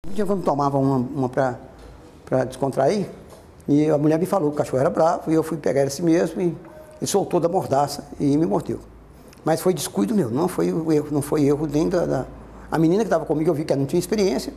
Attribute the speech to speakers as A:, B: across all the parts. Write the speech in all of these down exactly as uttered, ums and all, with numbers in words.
A: Um dia quando tomava uma, uma para descontrair, e a mulher me falou que o cachorro era bravo, e eu fui pegar ele assim mesmo, e ele soltou da mordaça e me mordeu. Mas foi descuido meu, não foi o erro, não foi erro nem da, da... A menina que estava comigo, eu vi que ela não tinha experiência,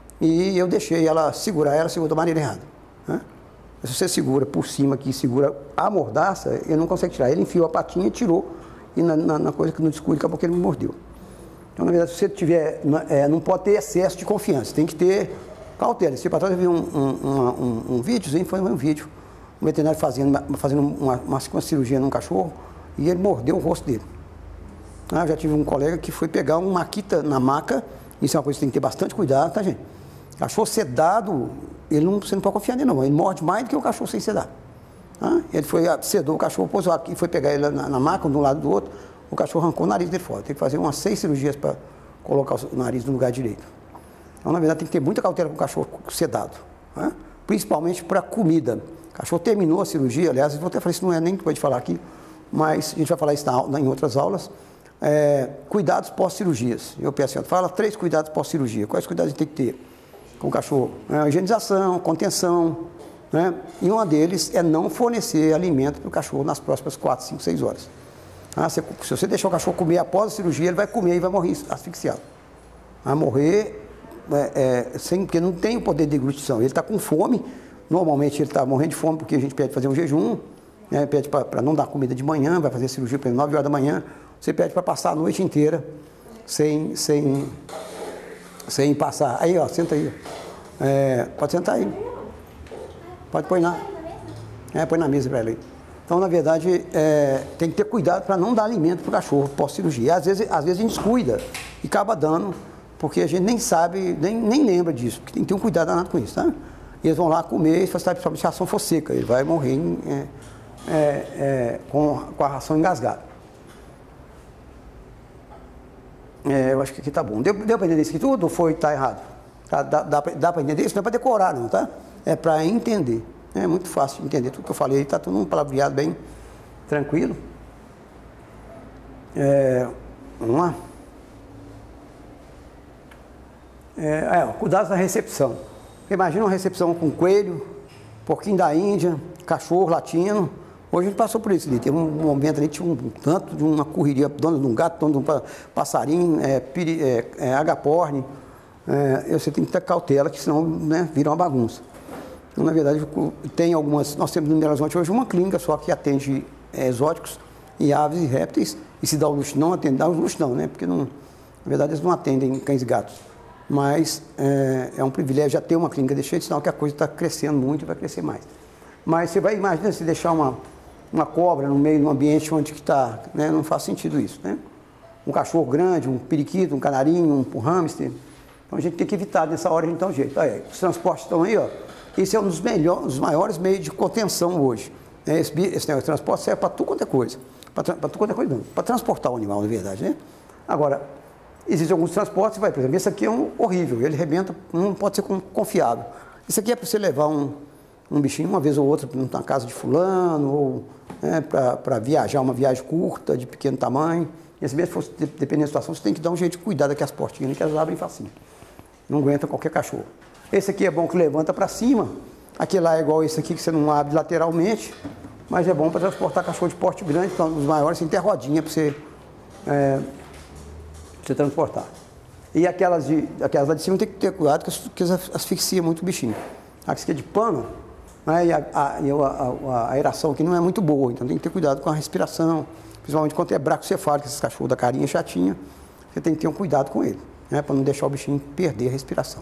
A: e eu deixei ela segurar, ela segurou da maneira errada. Né? Se você segura por cima aqui, segura a mordaça, ele não consegue tirar. Ele enfiou a patinha e tirou, e na, na, na coisa que no descuido, acabou que ele me mordeu. Então, na verdade, se você tiver, é, não pode ter excesso de confiança, tem que ter cautela. Esse para trás eu vi um, um, um, um vídeo, foi um vídeo, um veterinário fazendo, fazendo uma, uma, uma cirurgia num cachorro, e ele mordeu o rosto dele. Ah, eu já tive um colega que foi pegar uma maquita na maca, isso é uma coisa que tem que ter bastante cuidado, tá, gente? Cachorro sedado, ele não, você não pode confiar nele, não. Ele morde mais do que o cachorro sem sedar. Ah, ele foi, sedou o cachorro, pôs aqui, foi pegar ele na, na maca, de um lado do outro, o cachorro arrancou o nariz dele fora. Tem que fazer umas seis cirurgias para colocar o nariz no lugar direito. Então, na verdade, tem que ter muita cautela com o cachorro sedado, né? Principalmente para comida. O cachorro terminou a cirurgia, aliás, eu vou até falar isso, não é nem que pode falar aqui, mas a gente vai falar isso na, em outras aulas. É, cuidados pós-cirurgias. Eu peço, fala três cuidados pós-cirurgia. Quais cuidados a gente tem que ter com o cachorro? É, higienização, contenção, né? E um deles é não fornecer alimento para o cachorro nas próximas quatro, cinco, seis horas. Ah, se, se você deixar o cachorro comer após a cirurgia, ele vai comer e vai morrer asfixiado. Vai morrer é, é, sem, porque não tem o poder de deglutição. Ele está com fome, normalmente ele está morrendo de fome porque a gente pede fazer um jejum, né? Pede para não dar comida de manhã, vai fazer cirurgia para nove horas da manhã. Você pede para passar a noite inteira sem, sem, sem passar. Aí, ó, senta aí. É, pode sentar aí. Pode pôr na, é, põe na mesa para ela aí. Então, na verdade, é, tem que ter cuidado para não dar alimento para o cachorro pós-cirurgia. Às vezes, às vezes a gente descuida e acaba dando, porque a gente nem sabe, nem, nem lembra disso. Porque tem que ter um cuidado danado com isso, tá? E eles vão lá comer, e principalmente se a ração for seca, ele vai morrer em, é, é, é, com, com a ração engasgada. É, eu acho que aqui tá bom. Deu, deu para entender isso aqui tudo ou foi, tá errado? Tá, dá dá, dá para entender isso? Não é para decorar, não, tá? É para entender. É muito fácil de entender tudo que eu falei. Está tudo um palavreado bem tranquilo. É, vamos lá. É, é, cuidados na recepção. Imagina uma recepção com coelho, porquinho da Índia, cachorro latino. Hoje a gente passou por isso ali. Teve um momento ali, tinha um tanto de uma correria, dono de um gato, dono de um passarinho, é, piri, é, é, agaporne. É, você tem que ter cautela, que senão, né, vira uma bagunça. Então, na verdade, tem algumas... Nós temos no Mineralzonte hoje uma clínica só que atende é, exóticos e aves e répteis. E se dá o luxo, não atende, dá o luxo não, né? Porque, não, na verdade, eles não atendem cães e gatos. Mas é, é um privilégio já ter uma clínica desse jeito, senão que a coisa está crescendo muito e vai crescer mais. Mas você vai, imagina se deixar uma, uma cobra no meio de um ambiente onde que está, né? Não faz sentido isso, né? Um cachorro grande, um periquito, um canarinho, um, um hamster. Então a gente tem que evitar nessa hora a gente dar um jeito. Aí, os transportes estão aí, ó. Esse é um dos, melhores, dos maiores meios de contenção hoje. Esse, esse negócio de transporte serve para tudo quanto é coisa. Para tudo quanto é coisa, não. Para transportar o animal, na verdade, né? Agora, existem alguns transportes, vai, por exemplo, esse aqui é um horrível, ele arrebenta, não pode ser confiável. Esse aqui é para você levar um, um bichinho uma vez ou outra na casa de fulano, ou né, para viajar, uma viagem curta, de pequeno tamanho. Esse mesmo, dependendo da situação, você tem que dar um jeito de cuidar daquelas portinhas, que elas abrem facinho. Não aguenta qualquer cachorro. Esse aqui é bom que levanta para cima. Aquele lá é igual esse aqui, que você não abre lateralmente. Mas é bom para transportar cachorro de porte grande. Então, os maiores tem até rodinha para você, é, você transportar. E aquelas, de, aquelas lá de cima tem que ter cuidado, porque elas asfixiam muito o bichinho. Aqui aqui é de pano, né, e a, a, a, a aeração aqui não é muito boa. Então, tem que ter cuidado com a respiração. Principalmente quando é bracocefálico, esses cachorros da carinha chatinha. Você tem que ter um cuidado com ele, né, para não deixar o bichinho perder a respiração.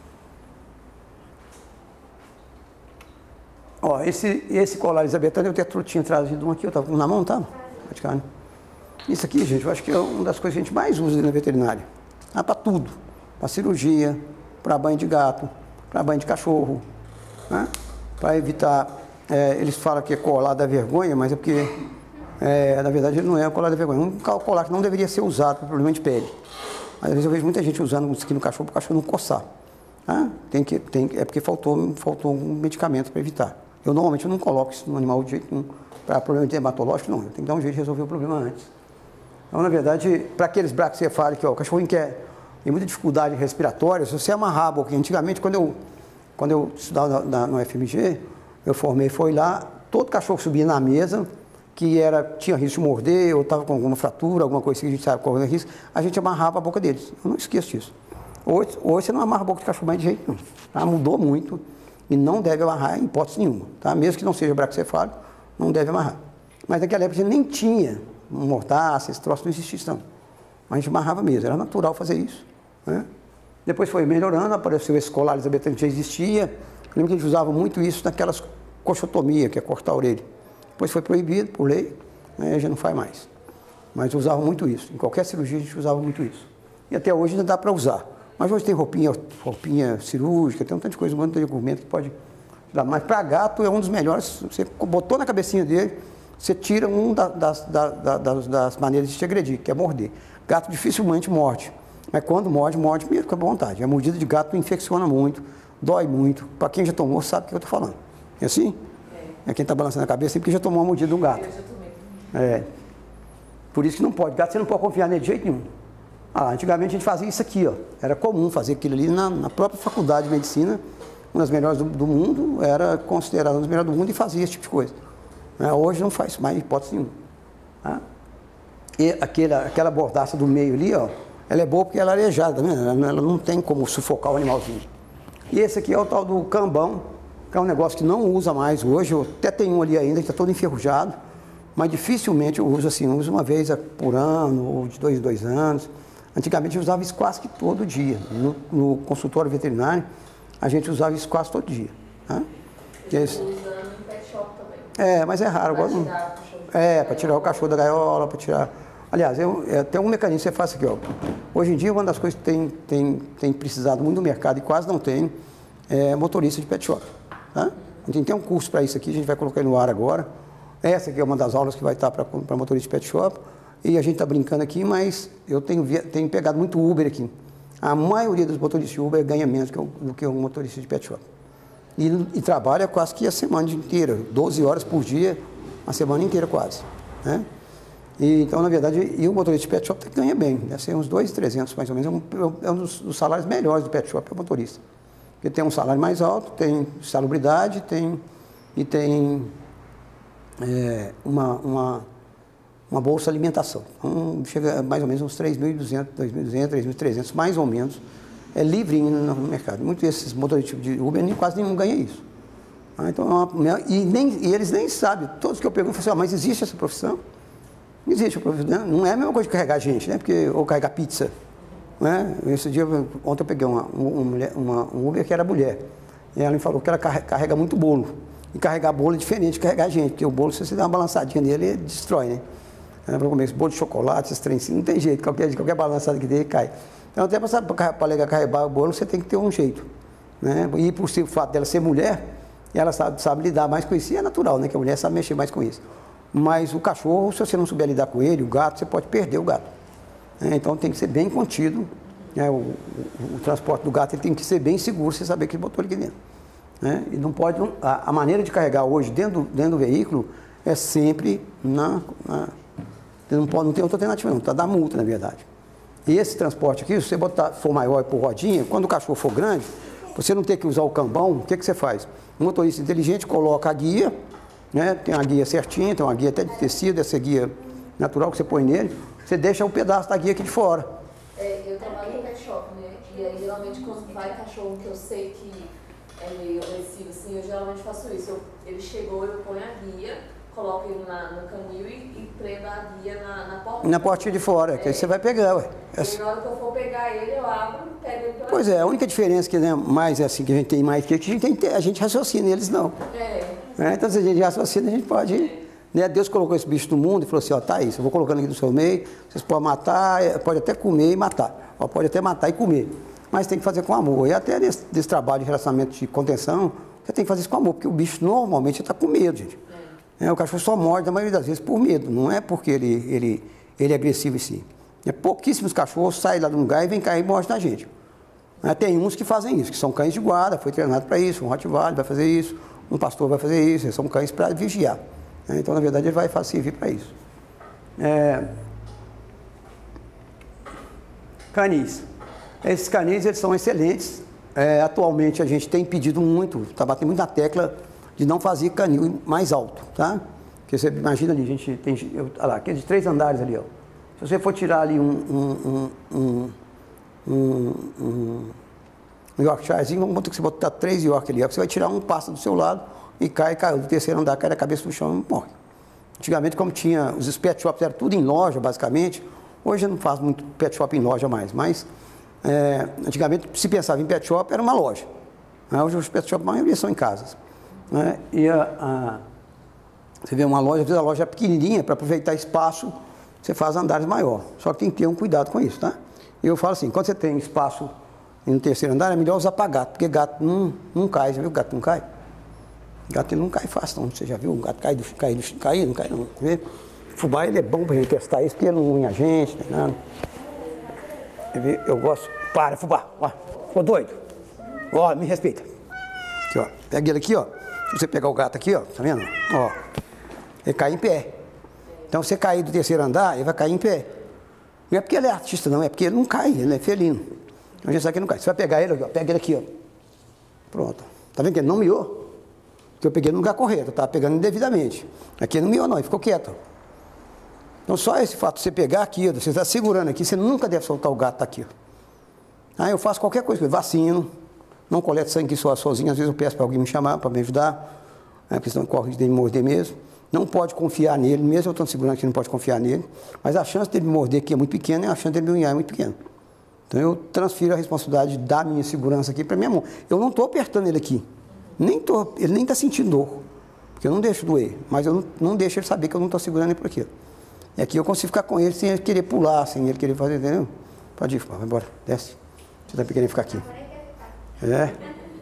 A: Ó, esse, esse colar elisabetano, eu até tinha trazido um aqui, eu estava com na mão, tá? Praticamente. Isso aqui, gente, eu acho que é uma das coisas que a gente mais usa na veterinária. Ah, para tudo. Para cirurgia, para banho de gato, para banho de cachorro, né? Para evitar, é, eles falam que é colar da vergonha, mas é porque, é, na verdade, ele não é o colar da vergonha. É um colar que não deveria ser usado para problema de pele. Mas às vezes eu vejo muita gente usando isso aqui no cachorro para o cachorro não coçar. Ah, tem que, tem, é porque faltou, faltou um medicamento para evitar. Eu normalmente eu não coloco isso no animal de jeito nenhum para problema dermatológico, não. Eu tenho que dar um jeito de resolver o problema antes. Então, na verdade, para aqueles bracocefálicos, ó, o cachorrinho quer e muita dificuldade respiratória, se você amarrar a boca, antigamente quando eu, quando eu estudava na, na, no F M G, eu formei, foi lá, todo cachorro que subia na mesa, que era, tinha risco de morder, ou estava com alguma fratura, alguma coisa que a gente sabe correndo risco, a gente amarrava a boca deles. Eu não esqueço disso. Hoje, hoje você não amarra a boca de cachorro mais de jeito nenhum. Tá? Mudou muito e não deve amarrar em hipótese nenhuma. Tá? Mesmo que não seja braquicefálico, não deve amarrar. Mas naquela época a gente nem tinha mordaça, esse troço não existia isso não. A gente amarrava mesmo, era natural fazer isso. Né? Depois foi melhorando, apareceu esse colar elizabetano que já existia. Eu lembro que a gente usava muito isso naquelas coxotomia, que é cortar a orelha. Depois foi proibido por lei, né, já não faz mais. Mas usava muito isso. Em qualquer cirurgia a gente usava muito isso. E até hoje ainda dá para usar. Mas hoje tem roupinha, roupinha cirúrgica, tem um tanto de coisa, um monte de argumento que pode dar. Mas para gato é um dos melhores. Você botou na cabecinha dele, você tira um da, das, da, da, das, das maneiras de te agredir, que é morder. Gato dificilmente morde. Mas quando morde, morde mesmo com a vontade. A mordida de gato infecciona muito, dói muito. Para quem já tomou, sabe o que eu estou falando. É assim? É quem está balançando a cabeça, porque já tomou uma mordida de um gato. Eu já tomei. É. Por isso que não pode. Gato você não pode confiar nele de jeito nenhum. Ah, antigamente a gente fazia isso aqui, ó. Era comum fazer aquilo ali na, na própria faculdade de medicina, uma das melhores do, do mundo, era considerada uma das melhores do mundo e fazia esse tipo de coisa. É, hoje não faz mais hipótese nenhuma. Tá? E aquela, aquela bordaça do meio ali, ó, ela é boa porque ela é arejada, né? Ela, ela não tem como sufocar o animalzinho. E esse aqui é o tal do cambão, que é um negócio que não usa mais hoje. Eu até tenho um ali ainda, que está todo enferrujado, mas dificilmente eu uso assim, eu uso uma vez por ano, ou de dois em dois anos. Antigamente eu usava isso quase que todo dia. No, no consultório veterinário, a gente usava isso quase todo dia. Tá?
B: Eu estou usando em pet shop também.
A: É, mas é raro. Para tirar o cachorro. É, para tirar o cachorro da gaiola, para tirar... Aliás, eu, é, tem um mecanismo que você faz aqui, ó. Hoje em dia, uma das coisas que tem, tem, tem precisado muito no mercado e quase não tem, é motorista de pet shop. Tá? A gente tem um curso para isso aqui, a gente vai colocar no ar agora. Essa aqui é uma das aulas que vai estar para motorista de pet shop. E a gente está brincando aqui, mas eu tenho, tenho pegado muito Uber aqui. A maioria dos motoristas de Uber ganha menos que eu, do que um motorista de pet shop. E, e trabalha quase que a semana inteira, doze horas por dia, a semana inteira quase. Né? E, então, na verdade, e o motorista de pet shop ganha bem, deve ser uns dois mil e trezentos mais ou menos. É um, é um dos, dos salários melhores do pet shop, é o motorista. Porque tem um salário mais alto, tem salubridade, tem, e tem é, uma... uma uma bolsa alimentação. Então, chega a mais ou menos uns três mil e duzentos, dois mil e duzentos, três mil e trezentos, mais ou menos, é livrinho no mercado. Muitos desses motoristas de Uber, nem, quase nenhum ganha isso. Ah, então, é uma, e, nem, e eles nem sabem, todos que eu pergunto, falam assim, ah, mas existe essa profissão? Não existe a profissão, né? Não é a mesma coisa que carregar gente, né? Porque, ou carregar pizza. Né? Esse dia, ontem eu peguei uma, uma, uma, um Uber que era mulher, e ela me falou que ela carrega muito bolo. E carregar bolo é diferente de carregar gente, porque o bolo, se você der uma balançadinha nele, ele destrói, né? Para comer esse bolo de chocolate, esses trem assim, não tem jeito, qualquer, qualquer balançada que dê, cai. Então, até para carregar o bolo, você tem que ter um jeito. Né? E por o fato dela ser mulher, ela sabe, sabe lidar mais com isso, e é natural, né? Que a mulher sabe mexer mais com isso. Mas o cachorro, se você não souber lidar com ele, o gato, você pode perder o gato. Né? Então, tem que ser bem contido. Né? O, o, o transporte do gato ele tem que ser bem seguro, você saber que ele botou ele aqui dentro. Né? E não pode... A, a maneira de carregar hoje dentro, dentro do veículo é sempre na... na Não, pode, não tem outra alternativa não, está da multa, na verdade. E esse transporte aqui, se você botar, for maior e por rodinha, quando o cachorro for grande, você não ter que usar o cambão, o que, que você faz? Um motorista inteligente coloca a guia, né? Tem uma guia certinha, tem uma guia até de tecido, essa guia natural que você põe nele, você deixa um pedaço da guia aqui de fora.
B: É, eu trabalho no pet shop, né? E aí, geralmente, quando vai cachorro que eu sei que é meio agressivo, assim, eu geralmente faço isso. Eu, ele chegou, eu ponho a guia, coloco ele na, no canil e, e prendo a guia na, na porta.
A: Na portinha de fora, é. Que aí você vai pegar, ué.
B: E na hora que eu for pegar ele, eu abro e pego ele pela
A: Pois é, a única diferença que né, mais é assim, que a gente tem mais que a gente, tem, a gente raciocina, eles não.
B: É.
A: É, então, se a gente raciocina, a gente pode... É. Né, Deus colocou esse bicho no mundo e falou assim, ó, tá isso, eu vou colocando aqui do seu meio, vocês podem matar, pode até comer e matar. Ó, pode até matar e comer. Mas tem que fazer com amor. E até nesse, nesse trabalho de relacionamento de contenção, você tem que fazer isso com amor, porque o bicho normalmente está com medo, gente. É, o cachorro só morde, a maioria das vezes, por medo. Não é porque ele, ele, ele é agressivo em si. É, pouquíssimos cachorros saem lá de um lugar e vêm cá e mordem na gente. É, tem uns que fazem isso, que são cães de guarda, foi treinado para isso, um Rottweiler vai fazer isso, um pastor vai fazer isso, eles são cães para vigiar. É, então, na verdade, ele vai servir para isso. É... Canis. Esses canis, eles são excelentes. É, atualmente a gente tem pedido muito, está batendo muito na tecla de não fazer canil mais alto, tá? Porque você imagina ali, a gente tem, eu, olha lá, aqueles três andares ali, ó. Se você for tirar ali um, um, um, um, um, um, um Yorkshirezinho, vamos ter que você botar três York ali, você vai tirar um, passa do seu lado e cai, caiu do terceiro andar, cai na cabeça do chão e morre. Antigamente, como tinha, os pet shops eram tudo em loja, basicamente, hoje eu não faço muito pet shop em loja mais, mas é, antigamente, se pensava em pet shop, era uma loja. Hoje os pet shop, a maioria são em casas. Né? E a, a, você vê uma loja, às vezes a loja é pequenininha, para aproveitar espaço, você faz andares maior. Só que tem que ter um cuidado com isso, tá? E eu falo assim, quando você tem espaço no terceiro andar, é melhor usar para gato, porque gato não, não cai, já viu? Gato não cai. Gato ele não cai fácil, não. Você já viu? O gato cai do cai, do, cai não cai não. Vê? Fubá, ele é bom para gente testar isso, porque ele não unha a gente, nem nada. Eu gosto. Para, fubá. Ó, ficou doido? Ó, me respeita. Aqui, ó. Pega ele aqui, ó. Se você pegar o gato aqui, ó, tá vendo? Ó. Ele cai em pé. Então, se você cair do terceiro andar, ele vai cair em pé. Não é porque ele é artista, não. É porque ele não cai, ele é felino. Então, a gente sabe que ele não cai. Você vai pegar ele aqui, ó. Pega ele aqui, ó. Pronto. Tá vendo que ele não miou? Porque eu peguei no lugar correto, eu tava pegando indevidamente. Aqui ele não miou, não. Ele ficou quieto. Então, só esse fato de você pegar aqui, ó, você está segurando aqui, você nunca deve soltar o gato aqui, ó. Aí eu faço qualquer coisa, vacino, não coleto sangue só sozinho, às vezes eu peço para alguém me chamar, para me ajudar, né, porque senão corre de me morder mesmo. Não pode confiar nele, mesmo eu estando segurando aqui, não pode confiar nele, mas a chance dele me morder aqui é muito pequena e a chance dele me unhar é muito pequena. Então eu transfiro a responsabilidade da minha segurança aqui para minha mão. Eu não estou apertando ele aqui, nem tô, ele nem está sentindo dor, porque eu não deixo doer, mas eu não, não deixo ele saber que eu não estou segurando ele por aqui. E aqui eu consigo ficar com ele sem ele querer pular, sem ele querer fazer, entendeu? Pode ir, vai embora, desce. Você está querendo ficar aqui. É.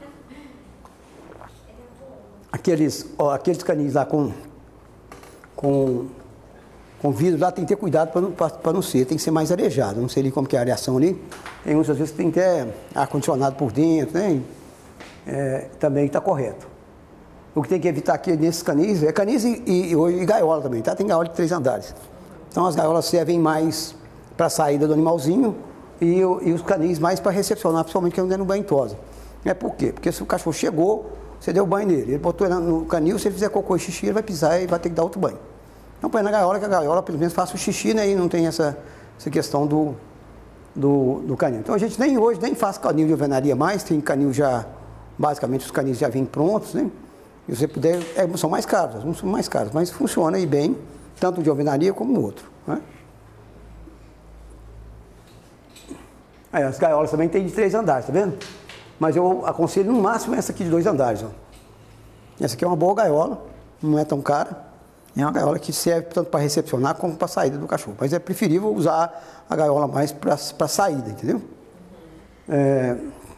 A: Aqueles, ó, aqueles canis lá com, com, com vidro lá tem que ter cuidado para não, para não ser, tem que ser mais arejado. Não sei ali como que é a areação ali. Tem uns, às vezes, tem até ar-condicionado por dentro, né? É, também está correto. O que tem que evitar aqui nesses canis é canis e, e, e gaiola também, tá? Tem gaiola de três andares. Então as gaiolas servem mais para a saída do animalzinho e, e os canis mais para recepcionar, principalmente que não dando banho em tosa. É por quê? Porque se o cachorro chegou, você deu banho nele, ele botou ele no canil, se ele fizer cocô e xixi, ele vai pisar e vai ter que dar outro banho. Então põe na gaiola, que a gaiola pelo menos faça o xixi, né? E não tem essa, essa questão do, do, do canil. Então a gente nem hoje nem faz canil de alvenaria mais, tem canil já, basicamente os canis já vêm prontos, né? E se você puder, é, são mais caros, alguns são mais caros, mas funciona aí bem, tanto de alvenaria como o outro. Né? Aí, as gaiolas também tem de três andares, tá vendo? Mas eu aconselho no máximo essa aqui de dois andares. Ó. Essa aqui é uma boa gaiola, não é tão cara. É uma gaiola que serve tanto para recepcionar como para a saída do cachorro. Mas é preferível usar a gaiola mais para a saída, entendeu? É,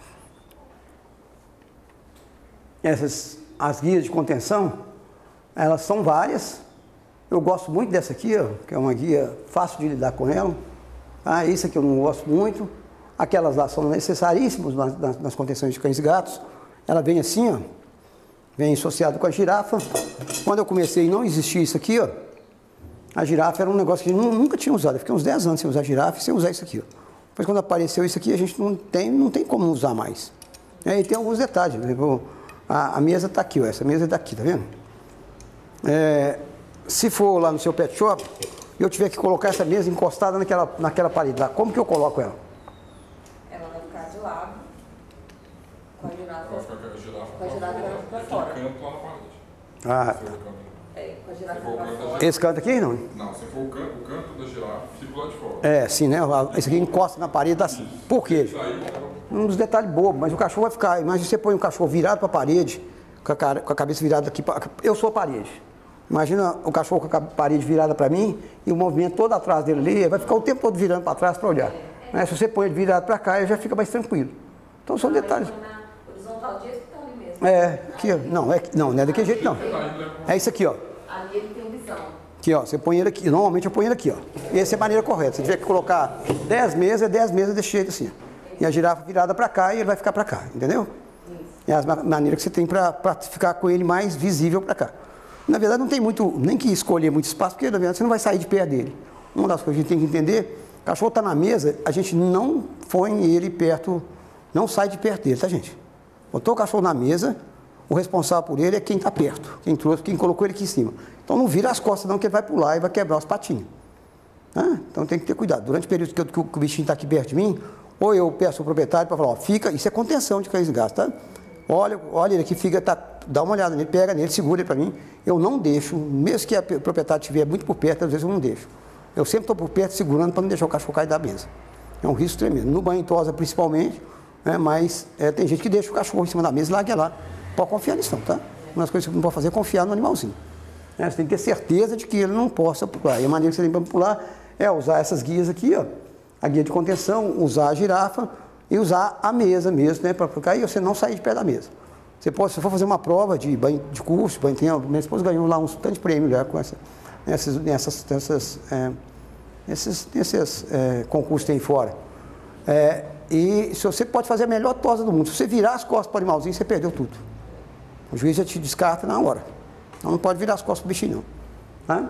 A: essas, as guias de contenção, elas são várias. Eu gosto muito dessa aqui, ó, que é uma guia fácil de lidar com ela. Ah, esse aqui eu não gosto muito. Aquelas lá são necessaríssimas nas, nas, nas contenções de cães e gatos. Ela vem assim, ó, vem associado com a girafa. Quando eu comecei, não existia isso aqui, ó. A girafa era um negócio que eu nunca tinha usado. Eu fiquei uns dez anos sem usar girafa e sem usar isso aqui, ó. Depois, quando apareceu isso aqui, a gente não tem, não tem como usar mais. E tem alguns detalhes. Por exemplo, a, a mesa está aqui, ó. Essa mesa é daqui, tá vendo? É, se for lá no seu pet shop, eu tiver que colocar essa mesa encostada naquela, naquela parede lá, como que eu coloco ela?
B: Ela vai ficar de lado, com a girafa,
C: Vai ficar com a girafa
B: com a girafa virando pra fora.
C: canto lá na parede.
A: Ah,
C: Se for o canto.
B: É, com a girafa
C: Se for o
B: pra
C: canto da
B: fora.
C: girafa.
A: esse canto aqui, não?
C: Não, se for o canto, o canto da girafa, fica lá de fora.
A: É, sim, né? Esse aqui encosta na parede, tá assim. Por quê?
C: Isso aí,
A: Um dos detalhes bobos, mas o cachorro vai ficar. Imagina você põe um cachorro virado para a parede, com a, cara, com a cabeça virada aqui. Pra, eu sou a parede. Imagina o cachorro com a parede virada para mim e o movimento todo atrás dele ali, ele vai ficar o tempo todo virando para trás para olhar. Né? Se você põe ele virado para cá, ele já fica mais tranquilo. Então são detalhes.
B: Na horizontal disso que tá ali mesmo.
A: É, aqui, ó. Não, é, não, não é daquele jeito, não. É isso aqui, ó.
B: Ali ele tem visão.
A: Aqui, ó. Você põe ele aqui. Normalmente eu ponho ele aqui, ó. E essa é a maneira correta. Se tiver que colocar dez mesas, é dez mesas desse jeito assim. E a girafa virada para cá e ele vai ficar para cá, entendeu? É a maneira que você tem para ficar com ele mais visível para cá. Na verdade, não tem muito, nem que escolher muito espaço, porque na verdade você não vai sair de perto dele. Uma das coisas que a gente tem que entender O cachorro está na mesa, a gente não põe ele perto, não sai de perto dele, tá, gente? Botou o cachorro na mesa, o responsável por ele é quem está perto, quem trouxe, quem colocou ele aqui em cima. Então não vira as costas não, que ele vai pular e vai quebrar os patinhos. Ah, então tem que ter cuidado. Durante o período que, eu, que o bichinho está aqui perto de mim, ou eu peço ao proprietário para falar, ó, fica, isso é contenção de cães de gasto, tá? Olha, olha ele aqui, fica, tá, dá uma olhada nele, pega nele, segura ele para mim. Eu não deixo, mesmo que o proprietário estiver muito por perto, às vezes eu não deixo. Eu sempre estou por perto segurando para não deixar o cachorro cair da mesa. É um risco tremendo. No banho em tosa principalmente, né, mas é, tem gente que deixa o cachorro em cima da mesa e larga lá. Pode confiar nisso, tá? Uma das coisas que não pode fazer é confiar no animalzinho. É, você tem que ter certeza de que ele não possa pular. E a maneira que você tem para pular é usar essas guias aqui, ó, a guia de contenção, usar a girafa e usar a mesa mesmo, né, para pular e você não sair de pé da mesa. Você pode, se for fazer uma prova de banho de curso, banho tem, minha esposa ganhou lá uns tantos prêmios já com essa, nessas, nessas, nessas, é, nesses, nesses é, concursos que tem fora. É, e se você pode fazer a melhor tosa do mundo, se você virar as costas para o animalzinho, você perdeu tudo. O juiz já te descarta na hora. Então não pode virar as costas para o bichinho, não. Tá?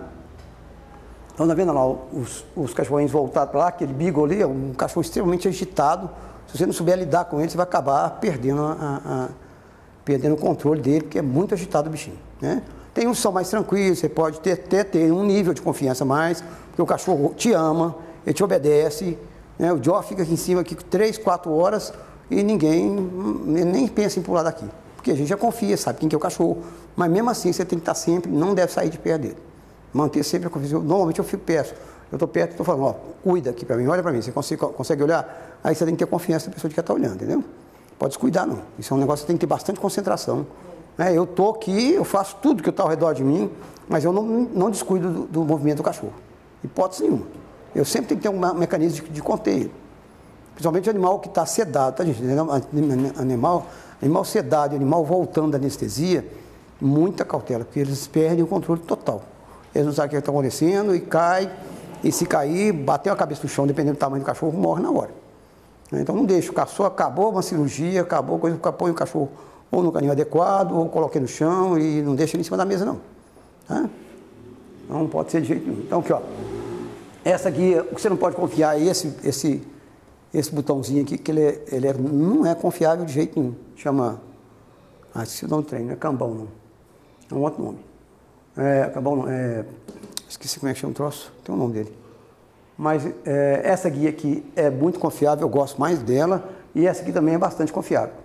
A: Então, tá vendo lá os, os cachorrinhos voltados para lá, aquele beagle ali, é um cachorro extremamente agitado. Se você não souber lidar com ele, você vai acabar perdendo, a, a, perdendo o controle dele, porque é muito agitado o bichinho, né? Tem uns que são mais tranquilos, você pode ter, ter, ter um nível de confiança mais, porque o cachorro te ama, ele te obedece, né? O Jó fica aqui em cima aqui três, quatro horas e ninguém nem pensa em pular daqui. Porque a gente já confia, sabe quem que é o cachorro, mas mesmo assim você tem que estar sempre, não deve sair de perto dele. Manter sempre a confiança. Normalmente eu fico perto, eu estou perto e estou falando, ó, cuida aqui para mim, olha para mim, você consegue, consegue olhar? Aí você tem que ter confiança na pessoa de que está olhando, entendeu? Pode descuidar não, isso é um negócio que você tem que ter bastante concentração. É, eu estou aqui, eu faço tudo que está ao redor de mim, mas eu não, não descuido do, do movimento do cachorro, hipótese nenhuma. Eu sempre tenho que ter um mecanismo de, de conter ele. Principalmente animal que está sedado, tá, gente? Animal, animal sedado, animal voltando da anestesia, muita cautela, porque eles perdem o controle total. Eles não sabem o que está acontecendo e cai, e se cair, bateu a cabeça no chão, dependendo do tamanho do cachorro, morre na hora. Então não deixa, o cachorro acabou uma cirurgia, acabou coisa, põe o cachorro ou no caninho adequado, ou coloquei no chão e não deixa ele em cima da mesa não. Tá? Não pode ser de jeito nenhum. Então aqui, ó, essa guia, o que você não pode confiar é esse, esse, esse botãozinho aqui, que ele, é, ele é, não é confiável de jeito nenhum. Chama, ah, esqueci o nome do trem, não é cambão não, é um outro nome. É, cambão não, é, esqueci como é que chama o troço, tem o nome dele. Mas é, essa guia aqui é muito confiável, eu gosto mais dela, e essa aqui também é bastante confiável.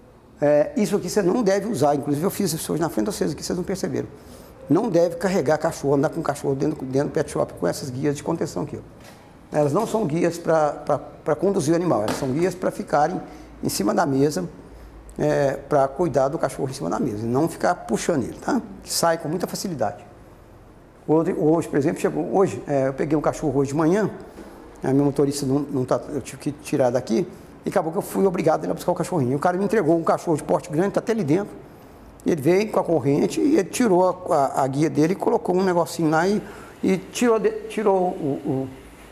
A: É, isso aqui você não deve usar, inclusive eu fiz isso hoje na frente de vocês aqui, vocês não perceberam. Não deve carregar cachorro, andar com cachorro dentro, dentro do pet shop com essas guias de contenção aqui, ó. Elas não são guias para conduzir o animal, elas são guias para ficarem em cima da mesa, é, para cuidar do cachorro em cima da mesa, e não ficar puxando ele, tá? Que sai com muita facilidade. Hoje, hoje por exemplo, chegou, hoje, é, eu peguei um cachorro hoje de manhã, a minha motorista não, não tá, eu tive que tirar daqui, e acabou que eu fui obrigado a ir lá buscar o cachorrinho. O cara me entregou um cachorro de porte grande, está até ali dentro. Ele veio com a corrente e ele tirou a, a, a guia dele e colocou um negocinho lá e, e tirou, de, tirou o, o,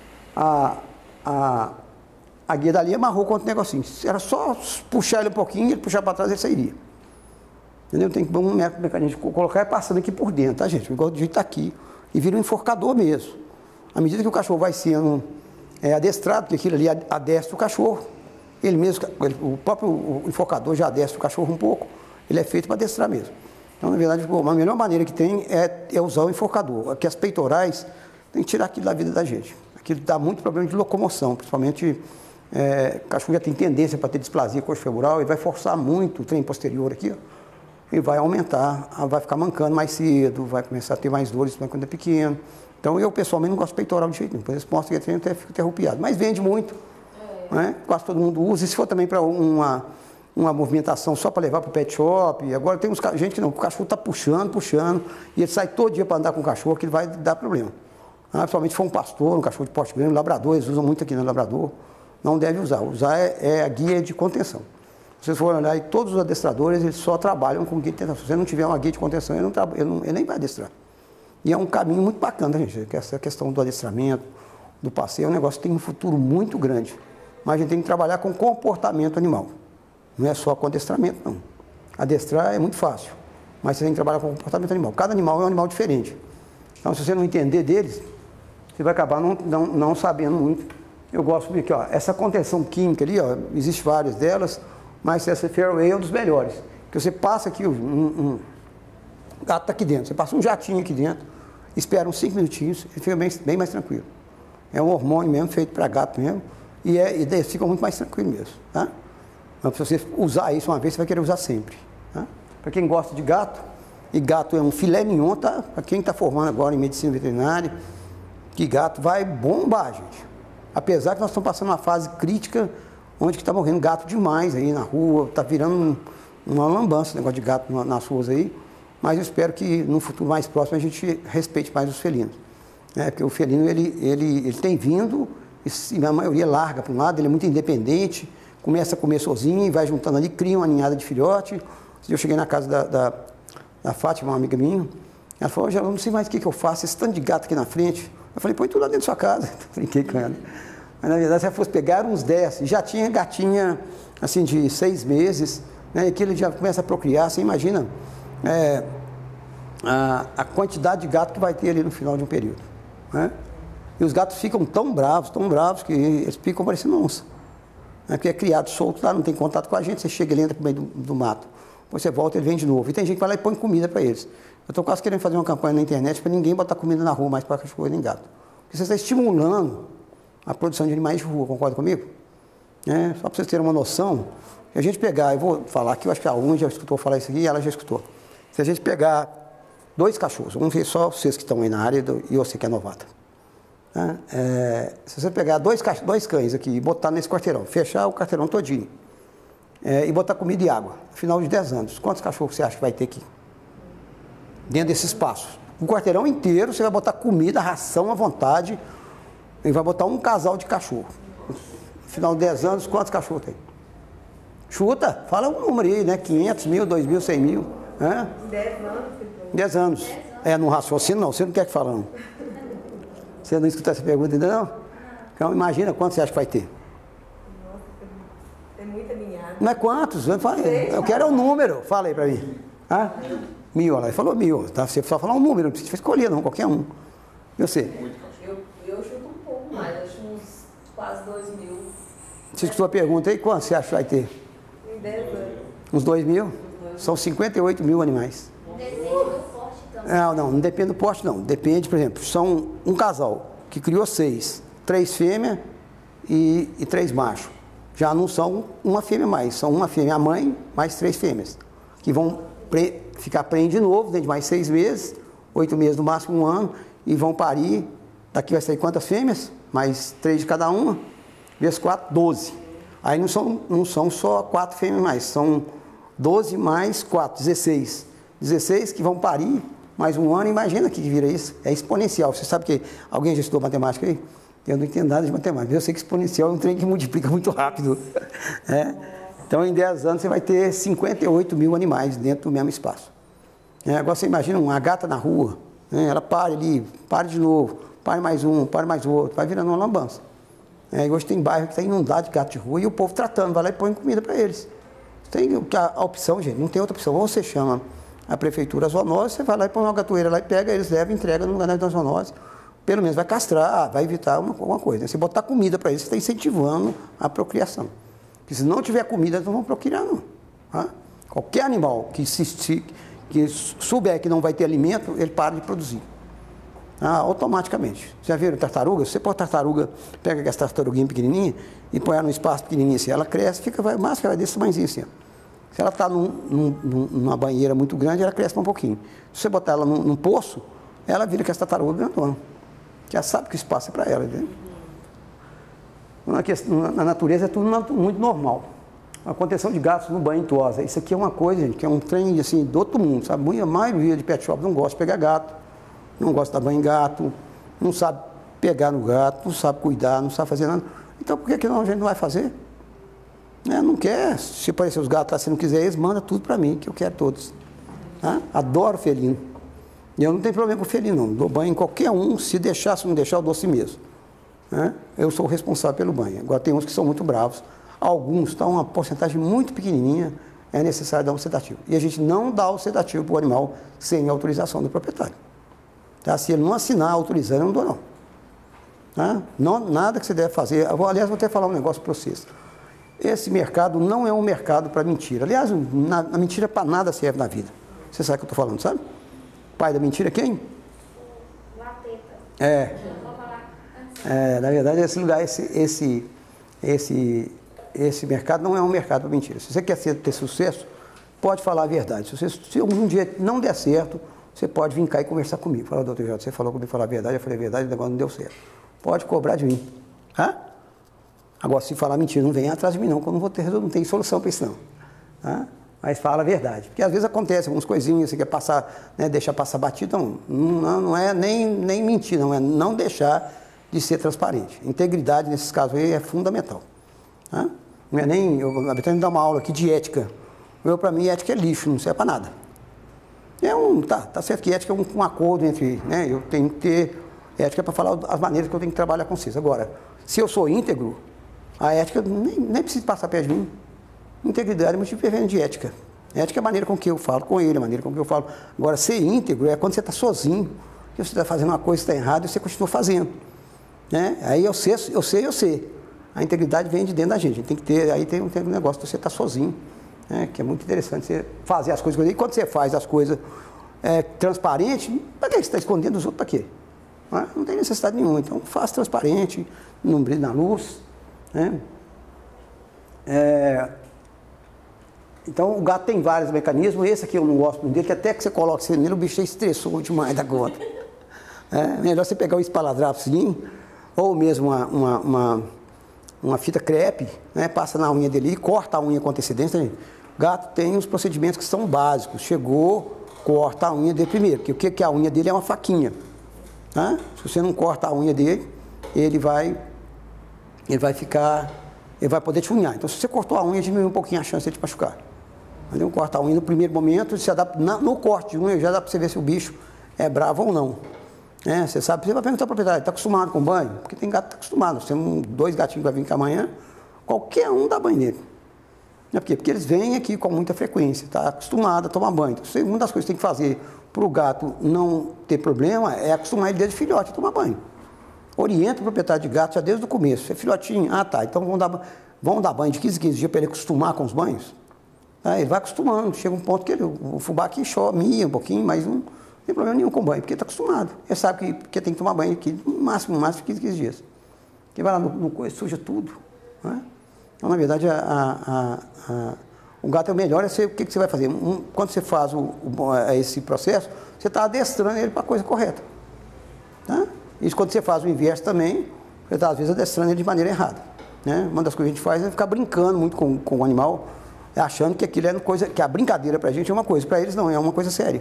A: a, a, a guia dali e amarrou com outro negocinho. Era só puxar ele um pouquinho, ele puxar para trás e ele sairia. Entendeu? Tem um mecanismo de colocar e passando aqui por dentro, tá, gente? Igual do jeito que está aqui. E vira um enforcador mesmo. À medida que o cachorro vai sendo é, adestrado, porque aquilo ali adestra o cachorro, ele mesmo, ele, o próprio o enforcador já adestra o cachorro um pouco, ele é feito para adestrar mesmo. Então, na verdade, a melhor maneira que tem é, é usar o enforcador. Aqui as peitorais, tem que tirar aquilo da vida da gente. Aquilo dá muito problema de locomoção, principalmente é, o cachorro já tem tendência para ter displasia coxofemoral, ele vai forçar muito o trem posterior aqui, ó. E vai aumentar, vai ficar mancando mais cedo, vai começar a ter mais dores quando é pequeno. Então, eu pessoalmente não gosto de peitoral de jeito nenhum, depois eles mostram que eu até fico interrompiado. Mas vende muito, é. Né? Quase todo mundo usa, e se for também para uma, uma movimentação só para levar para o pet shop, agora tem uns, gente que não, o cachorro está puxando, puxando, e ele sai todo dia para andar com o cachorro, que ele vai dar problema. Ah, principalmente se for um pastor, um cachorro de porte grande, um labrador, eles usam muito aqui no labrador, não deve usar. Usar é, é a guia de contenção. Se vocês forem olhar aí, todos os adestradores, eles só trabalham com guia de contenção. Se você não tiver uma guia de contenção, ele, não ele, não, ele nem vai adestrar. E é um caminho muito bacana, gente, essa questão do adestramento, do passeio, é um negócio que tem um futuro muito grande. Mas a gente tem que trabalhar com comportamento animal. Não é só com adestramento, não. Adestrar é muito fácil, mas você tem que trabalhar com comportamento animal. Cada animal é um animal diferente. Então, se você não entender deles, você vai acabar não, não, não sabendo muito eu gosto aqui, ó, essa contenção química ali, ó, existe várias delas, mas essa Fairway é um dos melhores. Que você passa aqui, um, um gato está aqui dentro, você passa um jatinho aqui dentro, espera uns cinco minutinhos, ele fica bem, bem mais tranquilo. É um hormônio mesmo, feito para gato mesmo, e, é, e daí fica muito mais tranquilo mesmo, tá? Então, se você usar isso uma vez, você vai querer usar sempre, tá? Para quem gosta de gato, e gato é um filé mignon, tá? Para quem está formando agora em medicina veterinária, que gato vai bombar, gente. Apesar que nós estamos passando uma fase crítica, onde está morrendo gato demais aí na rua, está virando um, uma lambança o negócio de gato nas ruas aí, mas eu espero que no futuro mais próximo a gente respeite mais os felinos. Né? Porque o felino, ele, ele, ele tem vindo, e a maioria larga para um lado, ele é muito independente, começa a comer sozinho, vai juntando ali, cria uma ninhada de filhote. Eu cheguei na casa da, da, da Fátima, uma amiga minha, ela falou, já não sei mais o que, que eu faço, esse tanto de gato aqui na frente. Eu falei, põe tudo lá dentro da sua casa. Brinquei com ela. Mas na verdade, se ela fosse pegar uns dez, já tinha gatinha assim de seis meses, né, e que ele já começa a procriar, você imagina é, a, a quantidade de gato que vai ter ali no final de um período. Né? E os gatos ficam tão bravos, tão bravos, que eles ficam parecendo onça. Né? Porque é criado solto lá, não tem contato com a gente, você chega e entra pro meio do, do mato. Depois você volta, ele vem de novo. E tem gente que vai lá e põe comida para eles. Eu estou quase querendo fazer uma campanha na internet para ninguém botar comida na rua mais para cachorro nem gato. Porque você está estimulando a produção de animais de rua, concorda comigo? É, só para vocês terem uma noção, se a gente pegar, eu vou falar aqui, eu acho que a Aluna já escutou falar isso aqui e ela já escutou. Se a gente pegar dois cachorros, vamos ver só vocês que estão aí na área e você que é novata. Né? É, se você pegar dois, dois cães aqui e botar nesse quarteirão, fechar o quarteirão todinho, é, e botar comida e água, no final de dez anos, quantos cachorros você acha que vai ter aqui? Dentro desse espaço. O quarteirão inteiro, você vai botar comida, ração à vontade, e vai botar um casal de cachorro. No final de dez anos, quantos cachorros tem? Chuta, fala um número aí, né? quinhentos mil, dois mil, cem mil. Né?
D: dez anos.
A: dez anos. É, não raciocínio não, você não quer que fale não. Você não escutou essa pergunta ainda não? Então imagina quantos você acha que vai ter.
D: Nossa, tem muita ninhada.
A: Não é quantos? Eu, falei, eu quero é o número, fala aí pra mim. Ah? Mil, olha lá, ele falou mil, tá? Você só falar um número, não precisa escolher não, qualquer um. E você?
B: Eu, eu chuto um pouco mais, acho uns quase dois mil.
A: Você escutou a pergunta aí, quantos você acha que vai ter?
D: Em dez anos.
A: Uns dois mil? São cinquenta e oito mil animais.
E: Depende do porte também.
A: Não, não, não depende do porte não. Depende, por exemplo, são um casal que criou seis, três fêmeas e, e três machos. Já não são uma fêmea mais, são uma fêmea a mãe, mais três fêmeas, que vão pre, ficar prenhe de novo, dentro de mais seis meses, oito meses no máximo, um ano, e vão parir. Daqui vai sair quantas fêmeas? Mais três de cada uma, vezes quatro, doze. Aí não são, não são só quatro fêmeas mais, são doze mais quatro, dezesseis. dezesseis que vão parir mais um ano, imagina que vira isso. É exponencial. Você sabe que alguém já estudou matemática aí? Eu não entendo nada de matemática. Eu sei que exponencial é um trem que multiplica muito rápido. É? Então, em dez anos, você vai ter cinquenta e oito mil animais dentro do mesmo espaço. É, agora, você imagina uma gata na rua, né? Ela para ali, para de novo, para mais um, para mais outro, vai virando uma lambança. É, e hoje tem bairro que está inundado de gato de rua e o povo tratando, vai lá e põe comida para eles. Tem a, a opção, gente, não tem outra opção. Ou você chama a prefeitura, a zoonose, você vai lá e põe uma gatoeira lá e pega, eles levam e entregam no lugar da zoonose. Pelo menos vai castrar, vai evitar uma, uma coisa. Se botar comida para eles, você está incentivando a procriação. Porque se não tiver comida, eles não vão procriar, não. Tá? Qualquer animal que, se, se, que souber que não vai ter alimento, ele para de produzir. Ah, automaticamente. Já viram tartaruga? Se você pôr tartaruga, pega essa tartaruguinha pequenininha e põe ela num espaço pequenininho assim, ela cresce, fica, vai, mais que ela vai desse tamanhozinho assim. Ó. Se ela está num, num, numa banheira muito grande, ela cresce um pouquinho. Se você botar ela num, num poço, ela vira que essa tartaruga grandona. Já sabe que o espaço é para ela, entendeu? Na, questão, na natureza é tudo muito normal. A contenção de gatos no banho em tosa, isso aqui é uma coisa, gente, que é um trem assim, do outro mundo, sabe? A maioria de pet shop não gosta de pegar gato, não gosta de dar banho em gato, não sabe pegar no gato, não sabe cuidar, não sabe fazer nada. Então por que, que não, a gente não vai fazer? É, não quer, se aparecer os gatos lá, se não quiser eles, manda tudo para mim, que eu quero todos. Tá? Adoro felino. E eu não tenho problema com felino, não. Dou banho em qualquer um, se deixar, se não deixar, eu dou assim mesmo. Né? Eu sou o responsável pelo banho. Agora tem uns que são muito bravos. Alguns, tá, uma porcentagem muito pequenininha, é necessário dar um sedativo. E a gente não dá o sedativo para o animal sem autorização do proprietário. Tá? Se ele não assinar autorizando, eu não dou não. Tá? Não, nada que você deve fazer. Eu vou, aliás, vou até falar um negócio para vocês. Esse mercado não é um mercado para mentira. Aliás, na, a mentira para nada serve na vida. Você sabe o que eu estou falando, sabe? Pai da mentira, quem?
E: Lapeta.
A: É. É, na verdade, esse lugar, esse, esse, esse, esse mercado não é um mercado para mentira. Se você quer ter sucesso, pode falar a verdade. Se, você, se um dia não der certo, você pode vir cá e conversar comigo. Fala, doutor Jorge, você falou comigo falar a verdade, eu falei a verdade, o negócio não deu certo. Pode cobrar de mim. Tá? Agora, se falar mentira, não venha atrás de mim não, que eu não, vou ter, não tenho solução para isso não. Tá? Mas fala a verdade. Porque às vezes acontece algumas coisinhas, você quer passar, né, deixar passar batido, não, não, não é nem, nem mentir, não é não deixar de ser transparente. Integridade, nesses casos aí, é fundamental. Tá? Não é nem, eu, a Betânia dá uma aula aqui de ética. Eu, para mim, ética é lixo, não serve para nada. É um, tá, tá certo que ética é um, um acordo entre, né, eu tenho que ter ética para falar as maneiras que eu tenho que trabalhar com vocês. Agora, se eu sou íntegro, a ética nem, nem precisa passar perto de mim. Integridade é motivo perfeito de ética. Ética é a maneira com que eu falo com ele, a maneira com que eu falo. Agora, ser íntegro é quando você está sozinho, que você está fazendo uma coisa que está errada e você continua fazendo. Né? Aí eu sei, eu sei, eu sei. A integridade vem de dentro da gente. A gente tem que ter, aí tem um, tem um negócio de você estar sozinho, né? Que é muito interessante você fazer as coisas. E quando você faz as coisas é, transparentes, para que você está escondendo os outros? Para quê? Não, não tem necessidade nenhuma. Então, faça transparente, não brilhe na luz. Né? É, então, o gato tem vários mecanismos. Esse aqui eu não gosto muito dele, que até que você coloca você nele, o bicho estressou demais da conta. É melhor você pegar o espaladrapozinho, ou mesmo uma, uma, uma, uma fita crepe, né? Passa na unha dele e corta a unha com antecedência. Né? O gato tem os procedimentos que são básicos. Chegou, corta a unha dele primeiro, porque o que, que a unha dele é uma faquinha. Tá? Se você não corta a unha dele, ele vai, ele vai ficar, ele vai poder te unhar. Então, se você cortou a unha, diminui um pouquinho a chance de te machucar. Entendeu? Corta a unha no primeiro momento, se adapta, na, no corte de unha já dá para você ver se o bicho é bravo ou não. É, você sabe, você vai perguntar ao proprietário, está acostumado com banho? Porque tem gato que está acostumado. Nós temos dois gatinhos que vai vir cá amanhã, qualquer um dá banho nele. Por quê? Porque eles vêm aqui com muita frequência, está acostumado a tomar banho. Então, uma das coisas que tem que fazer para o gato não ter problema é acostumar ele desde filhote a tomar banho. Orienta o proprietário de gato já desde o começo. É filhotinho, ah tá, então vamos dar, vamos dar banho de quinze em quinze dias para ele acostumar com os banhos. Aí ele vai acostumando, chega um ponto que ele, o fubá aqui chora, mia um pouquinho, mas não tem problema nenhum com banho, porque está acostumado. Ele sabe que, que tem que tomar banho aqui, no máximo, no máximo quinze, quinze dias. Porque vai lá no, no coisa, suja tudo. Né? Então, na verdade, a, a, a, o gato é o melhor, é você, o que, que você vai fazer? Um, quando você faz o, o, esse processo, você está adestrando ele para a coisa correta. Tá? Isso quando você faz o inverso também, você está, às vezes, adestrando ele de maneira errada. Né? Uma das coisas que a gente faz é ficar brincando muito com, com o animal, achando que aquilo é uma coisa, que a brincadeira para a gente é uma coisa, para eles não, é uma coisa séria.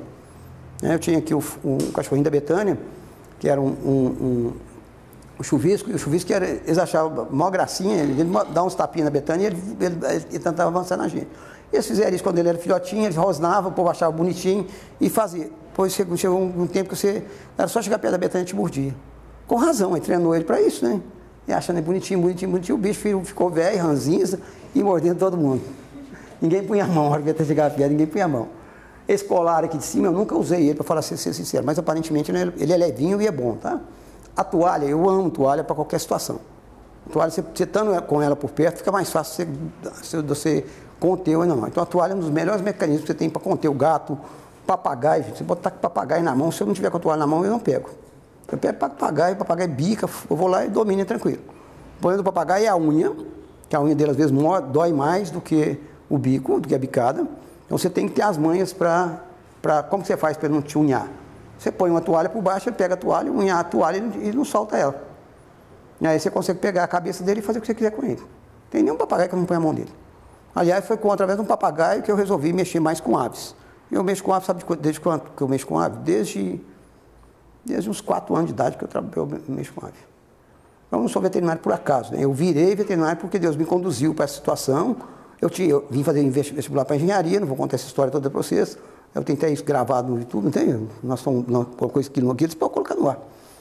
A: Eu tinha aqui o, um cachorrinho da Betânia, que era um, um, um, um chuvisco, e o chuvisco era, eles achavam maior gracinha, ele, ele dá uns tapinhas na Betânia e ele, ele, ele, ele tentava avançar na gente. E eles fizeram isso quando ele era filhotinho, eles rosnavam, o povo achava bonitinho e fazia. Depois chegou, chegou um tempo que você, era só chegar perto da Betânia e te mordia. Com razão, aí treinou ele para isso, né? E achando ele bonitinho, bonitinho, bonitinho, o bicho ficou velho, ranzinza e mordendo todo mundo. Ninguém punha a mão, a hora que ia chegar perto, ninguém punha a mão. Esse colar aqui de cima, eu nunca usei ele, para falar ser, ser sincero, mas aparentemente ele é levinho e é bom, tá? A toalha, eu amo toalha para qualquer situação. A toalha, você, você estando com ela por perto, fica mais fácil você, você conter o animal. Então a toalha é um dos melhores mecanismos que você tem para conter o gato, papagaio. Você botar papagaio na mão, se eu não tiver com a toalha na mão, eu não pego. Eu pego papagaio, papagaio bica, eu vou lá e domino, é tranquilo. O problema do papagaio é a unha, que a unha dele às vezes dói mais do que o bico, do que a bicada. Então você tem que ter as manhas para... Como você faz para ele não te unhar? Você põe uma toalha por baixo, ele pega a toalha, unha a toalha e não solta ela. E aí você consegue pegar a cabeça dele e fazer o que você quiser com ele. Tem nenhum papagaio que eu não ponho a mão dele. Aliás, foi com, através de um papagaio que eu resolvi mexer mais com aves. Eu mexo com aves, sabe desde quando que eu mexo com aves? Desde, desde uns quatro anos de idade que eu, eu mexo com aves. Eu não sou veterinário por acaso, né? Eu virei veterinário porque Deus me conduziu para essa situação. Eu, tinha, eu vim fazer vestibular para engenharia, não vou contar essa história toda para vocês. Eu tentei isso gravado no YouTube, não tem? Nós somos uma coisa que não aqui, eles podem colocar no ar.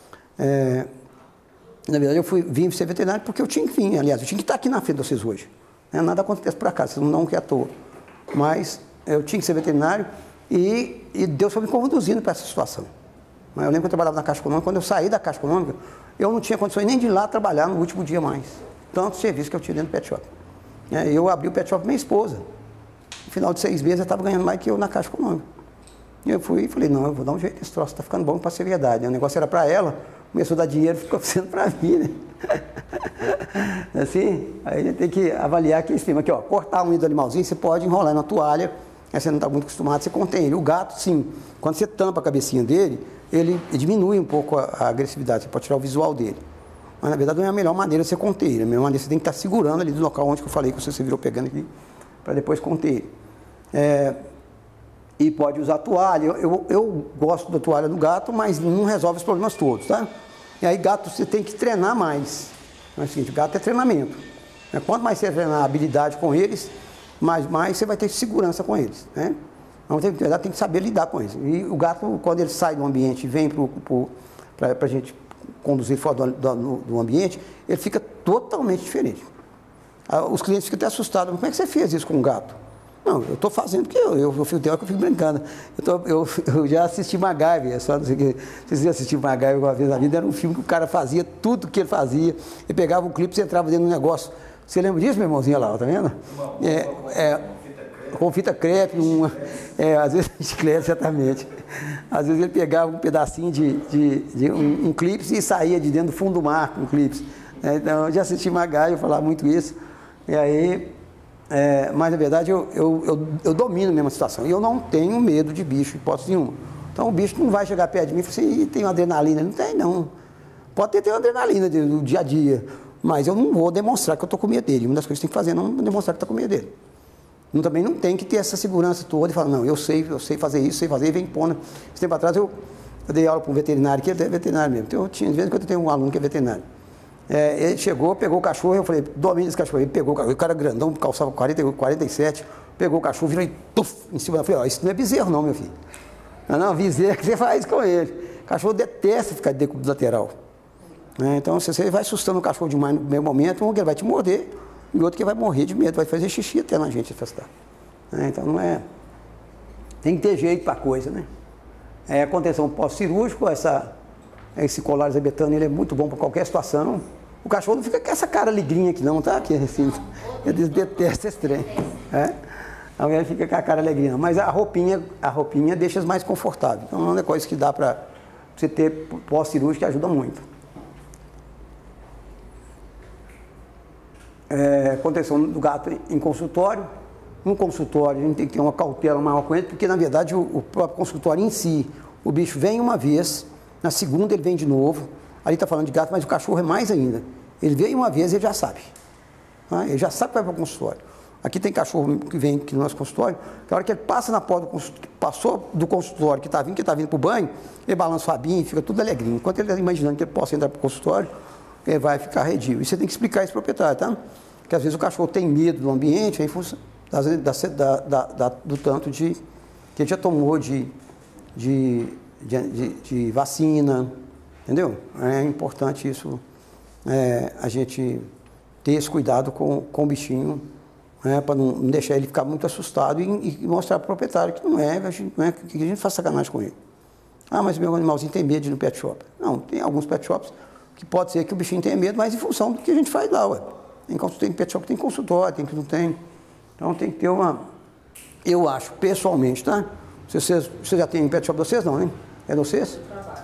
A: É, na verdade, eu fui, vim ser veterinário porque eu tinha que vir, aliás, eu tinha que estar aqui na frente de vocês hoje. É, nada acontece por acaso, vocês não dão que é à toa. Mas eu tinha que ser veterinário e, e Deus foi me conduzindo para essa situação. Mas eu lembro que eu trabalhava na Caixa Econômica, quando eu saí da Caixa Econômica, eu não tinha condições nem de ir lá trabalhar no último dia mais. Tanto serviço que eu tinha dentro do pet shop. É, eu abri o pet shop com minha esposa. No final de seis meses, eu estava ganhando mais que eu na Caixa Econômica. E eu fui e falei, não, eu vou dar um jeito, esse troço está ficando bom para ser verdade. O negócio era para ela, começou a dar dinheiro, ficou sendo para mim, né? Assim, aí a gente tem que avaliar aqui em cima. Aqui, ó, cortar a unha do animalzinho, você pode enrolar na toalha, aí você não está muito acostumado, você contém ele. O gato, sim, quando você tampa a cabecinha dele, ele diminui um pouco a, a agressividade, você pode tirar o visual dele. Mas, na verdade, não é a melhor maneira de você conter ele. A melhor maneira você tem que estar segurando ali do local onde que eu falei que você se virou pegando aqui, para depois conter ele. É, e pode usar toalha. Eu, eu, eu gosto da toalha do gato, mas não resolve os problemas todos, tá? E aí, gato, você tem que treinar mais. É o seguinte, o gato é treinamento. Quanto mais você treinar a habilidade com eles, mais, mais você vai ter segurança com eles, né? Então, tem, tem que saber lidar com isso. E o gato, quando ele sai do ambiente e vem para a gente conduzir fora do, do, do ambiente, ele fica totalmente diferente. Os clientes ficam até assustados. Como é que você fez isso com o gato? Não, eu estou fazendo porque eu, eu, eu fico que eu fico brincando. Eu, tô, eu, eu já assisti MacGyver, só não sei o que. Vocês já assistiram MacGyver uma vez na vida, era um filme que o cara fazia tudo que ele fazia. Ele pegava um clipe e entrava dentro do negócio. Você lembra disso, meu irmãozinho lá, tá vendo? É, é, com fita crepe, uma, é, às vezes chiclete, certamente. Às vezes ele pegava um pedacinho de, de, de um, um clipe e saía de dentro do fundo do mar com clipes. É, então, eu já assisti MacGyver falar muito isso. E aí. É, mas na verdade eu, eu, eu, eu domino mesmo a situação e eu não tenho medo de bicho, hipótese nenhuma. Então o bicho não vai chegar perto de mim e falar assim, tem uma adrenalina. Não tem, não. Pode ter, ter uma adrenalina do dia a dia, mas eu não vou demonstrar que eu estou com medo dele. Uma das coisas que tem que fazer é não demonstrar que está com medo dele. Eu também não tem que ter essa segurança toda e falar, não, eu sei, eu sei fazer isso, sei fazer, e vem pondo. Esse tempo atrás eu, eu dei aula para um veterinário, que ele é veterinário mesmo. Então, eu tinha, de vez em quando eu tenho um aluno que é veterinário. É, ele chegou, pegou o cachorro, eu falei, domina esse cachorro. Ele pegou o cachorro, o cara grandão, calçava quarenta, quarenta e sete, pegou o cachorro, virou e tuf, em cima. Eu falei, ó, isso não é bezerro não, meu filho. Não, não, bezerro que você faz com ele. O cachorro detesta ficar de decúbito lateral. É, então, se você vai assustando o cachorro demais no primeiro momento, um que ele vai te morder, e outro que vai morrer de medo, vai fazer xixi até na gente afastar. É, então, não é... Tem que ter jeito para a coisa, né? É, a contenção pós-cirúrgico, essa... Esse colar isabetano, ele é muito bom para qualquer situação. O cachorro não fica com essa cara alegrinha aqui não, tá? Aqui, assim, ele detesta esse trem. É? Então ele fica com a cara alegrinha. Mas a roupinha, a roupinha deixa mais confortável. Então é uma coisa que dá para você ter pós-cirúrgico que ajuda muito. É, contenção do gato em consultório. No consultório a gente tem que ter uma cautela maior com ele, porque na verdade o, o próprio consultório em si, o bicho vem uma vez, na segunda ele vem de novo, ali está falando de gato, mas o cachorro é mais ainda. Ele veio uma vez e ele já sabe. Tá? Ele já sabe que vai para o consultório. Aqui tem cachorro que vem aqui no nosso consultório, que a hora que ele passa na porta do consultório, passou do consultório que está vindo, que está vindo para o banho, ele balança o rabinho, fica tudo alegrinho. Enquanto ele está imaginando que ele possa entrar para o consultório, ele vai ficar arredio. E você tem que explicar isso para o proprietário, tá? Porque às vezes o cachorro tem medo do ambiente, em função da, da, da, da, do tanto de que ele já tomou de... de De, de, de vacina, entendeu? É importante isso, é, a gente ter esse cuidado com, com o bichinho, né, para não, não deixar ele ficar muito assustado e, e mostrar para o proprietário que não é, a gente, não é, que a gente faz sacanagem com ele. Ah, mas meu animalzinho tem medo de ir no pet shop. Não, tem alguns pet shops que pode ser que o bichinho tenha medo, mas em função do que a gente faz lá, ué. Tem, tem pet shop que tem consultório, tem que não tem. Então tem que ter uma... Eu acho, pessoalmente, tá? Vocês, vocês já tem pet shop de vocês, não, né? É de vocês?